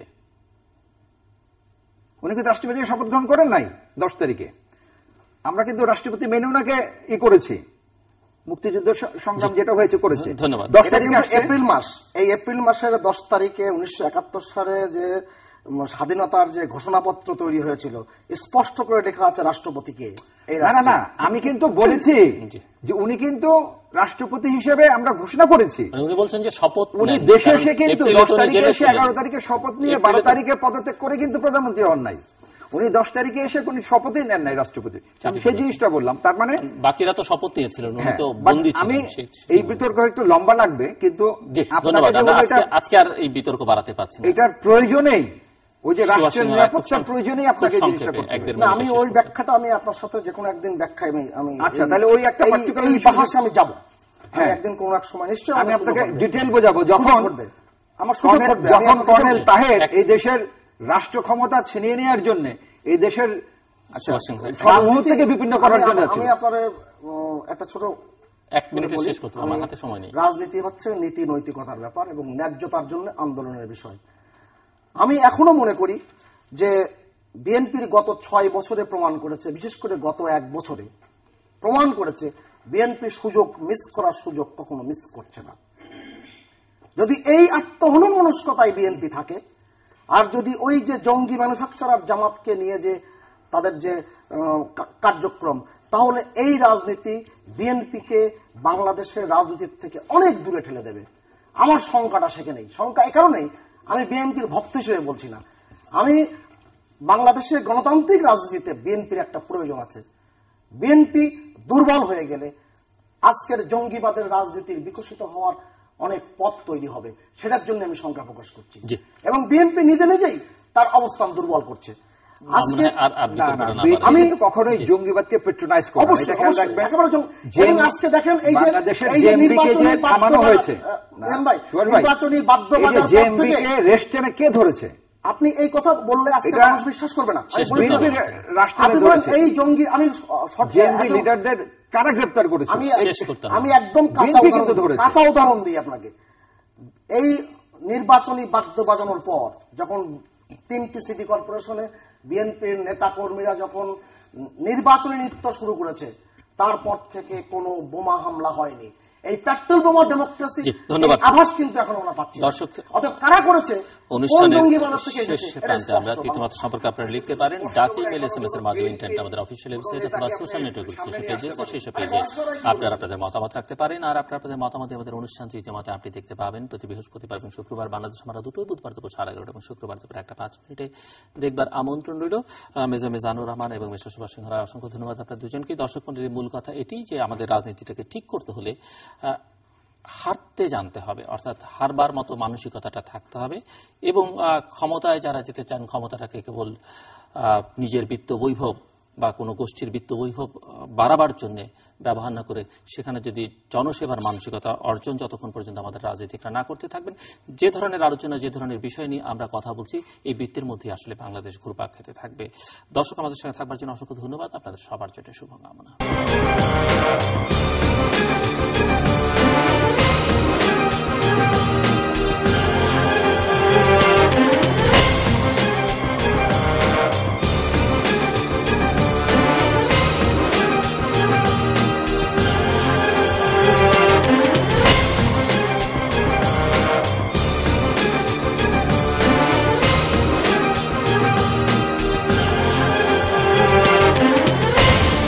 উনি কিন্তু রাষ্ট্রপতি শপথ গ্রহণ করেন নাই 10 তারিখে, আমরা কিন্তু রাষ্ট্রপতি মেনে ওনাকে করেছি, মুক্তিযুদ্ধ সংগ্রাম যেটা হয়েছে করেছে। ধন্যবাদ। 10 তারিখে এপ্রিল মাস, এই এপ্রিল মাসের 10 তারিখে 1971 সালে যে স্বাধীনতার যে ঘোষণাপত্র তৈরি হয়েছিল, স্পষ্ট করে লেখা আছে রাষ্ট্রপতিকে। না, আমি কিন্তু বলেছি যে উনি কিন্তু রাষ্ট্রপতি হিসেবে আমরা ঘোষণা করেছি, উনি বলছেন যে শপথ উনি দেশে এসে কিন্তু 10 তারিখে এসে 11 তারিখে শপথ নিয়ে 12 তারিখে পদত্যাগ করে কিন্তু প্রধানমন্ত্রী হন নাই, উনি 10 তারিখে এসে কোন শপথই নেন নাই রাষ্ট্রপতি, সেই জিনিসটা বললাম। তার মানে বাকিরা তো শপথ নিয়েছিলেন, উনি তো বন্দী ছিলেন। আমি এই বিতর্ক একটু লম্বা লাগবে, কিন্তু আজকে আর এই বিতর্ক বাড়াতে পারছি না, এটার প্রয়োজনেই, ওই যে রাষ্ট্রের নিরাপত্তার প্রয়োজনেই আপনাকে জিনিসটা করতে হবে। আমি ওই ব্যাখ্যাটা আমি আপনার সাথে যে কোনো একদিন ব্যাখ্যা আমি আচ্ছা, তাহলে ওই একটা এই বাহাসে আমি যাব, হ্যাঁ একদিন কোন এক সময় নিশ্চয়ই আমি আপনাকে ডিটেইল বোঝাবো, যখন কর্নেল তাহের এই দেশের রাষ্ট্র ক্ষমতা ছিনিয়ে নেওয়ার জন্য, এই দেশের সর্বমুখ থেকে বিপন্ন করার জন্য। আমি আপনার একটা ছোট 1 মিনিটে শেষ করতে হবে, আমার হাতে সময় নেই। রাজনীতি হচ্ছে নীতি নৈতিকতার ব্যাপার এবং ন্যায্যতার জন্য আন্দোলনের বিষয়। আমি এখনো মনে করি যে বিএনপির গত 6 বছরে প্রমাণ করেছে, বিশেষ করে গত 1 বছরে প্রমাণ করেছে, বিএনপি সুযোগ মিস করার সুযোগ কখনো মিস করছে না। যদি এই আত্মহনন মনস্কতায় বিএনপি থাকে, আর যদি ওই যে জঙ্গি ম্যানুফ্যাকচারার জামাতকে নিয়ে যে তাদের যে কার্যক্রম, তাহলে এই রাজনীতি বিএনপিকে বাংলাদেশের রাজনীতির থেকে অনেক দূরে ঠেলে দেবে। আমার শঙ্কাটা সেখানেই, শঙ্কা এই কারণেই, আমি বিএনপির ভক্ত হিসেবে বলছি না, আমি বাংলাদেশের গণতান্ত্রিক রাজনীতিতে বিএনপির একটা প্রয়োজন আছে। বিএনপি দুর্বল হয়ে গেলে আজকের জঙ্গিবাদের রাজনীতির বিকশিত হওয়ার অনেক পথ তৈরি হবে, সেটার জন্য আমি শঙ্কা প্রকাশ করছি। এবং বিএনপি নিজে নিজেই তার অবস্থান দুর্বল করছে। আমি কখনোই জঙ্গিবাদকে পেট্রোনাইজ করি না, এটা খেয়াল রাখবেন। আজকে দেখেন এই যে নির্বাচনী রেস্টেনে কে ধরেছে, আপনি এই কথা বললে আজকে মানুষ বিশ্বাস করবে না। এই জঙ্গি, আমি লিডারদের কারা গ্রেপ্তার করেছে, আমি একদম কাঁচা উদাহরণ দিই আপনাকে। এই নির্বাচনী বাদ্য বাজানোর পর যখন 3টি সিটি কর্পোরেশনে বিএনপির নেতা কর্মীরা যখন নির্বাচনী নৃত্য শুরু করেছে, তারপর থেকে কোনো বোমা হামলা হয়নি। এই পেট্রোল বোমা ডেমোক্রেসি আভাস কিন্তু এখন আমরা পাচ্ছি। দর্শক, অতএব কারা করেছে অনুষ্ঠানের শেষ প্রান্তে আমরা তৃতীয় মাত্রা সম্পর্কে আপনারা লিখতে পারেন ডাকে, মেল, SMS এর মাধ্যমে, ইন্টারনেট, আমাদের অফিসিয়াল ওয়েবসাইট অথবা সোশ্যাল নেটওয়ার্ক যেসব পেজে আছে সেসব পেজে আপনারা আপনাদের মতামত রাখতে পারেন। আর আপনাদের মতামত আমাদের অনুষ্ঠান তৃতীয় মাত্রা আপনি দেখতে পাবেন প্রতি বৃহস্পতিবার এবং শুক্রবার বাংলাদেশ আমরা দুটোই, বুধবার দুপুর 11:30 এবং শুক্রবার দুপুর 1:05 দেখবার আমন্ত্রণ রইল। মেজর মিজানুর রহমান এবং মিস্টার সুভাষ সিংহ রায়, অসংখ্য ধন্যবাদ আপনার দুজনকে। দর্শক মণ্ডলীর মূল কথা এটি যে আমাদের রাজনীতিটাকে ঠিক করতে হলে হারতে জানতে হবে, অর্থাৎ হারবার মতো মানসিকতাটা থাকতে হবে এবং ক্ষমতায় যারা যেতে চান ক্ষমতাটাকে কেবল নিজের বিত্ত বৈভব বা কোনো গোষ্ঠীর বিত্ত বৈভব বাড়াবার জন্য ব্যবহার না করে সেখানে যদি জনসেবার মানসিকতা অর্জন যতক্ষণ পর্যন্ত আমাদের রাজনীতিকরা না করতে থাকবেন, যে ধরনের আলোচনা, যে ধরনের বিষয় নিয়ে আমরা কথা বলছি এই বৃত্তের মধ্যে আসলে বাংলাদেশ ঘুরপাক খেতে থাকবে। দর্শক, আমাদের সঙ্গে থাকবার জন্য অসংখ্য ধন্যবাদ। আপনাদের সবার জন্য শুভকামনা।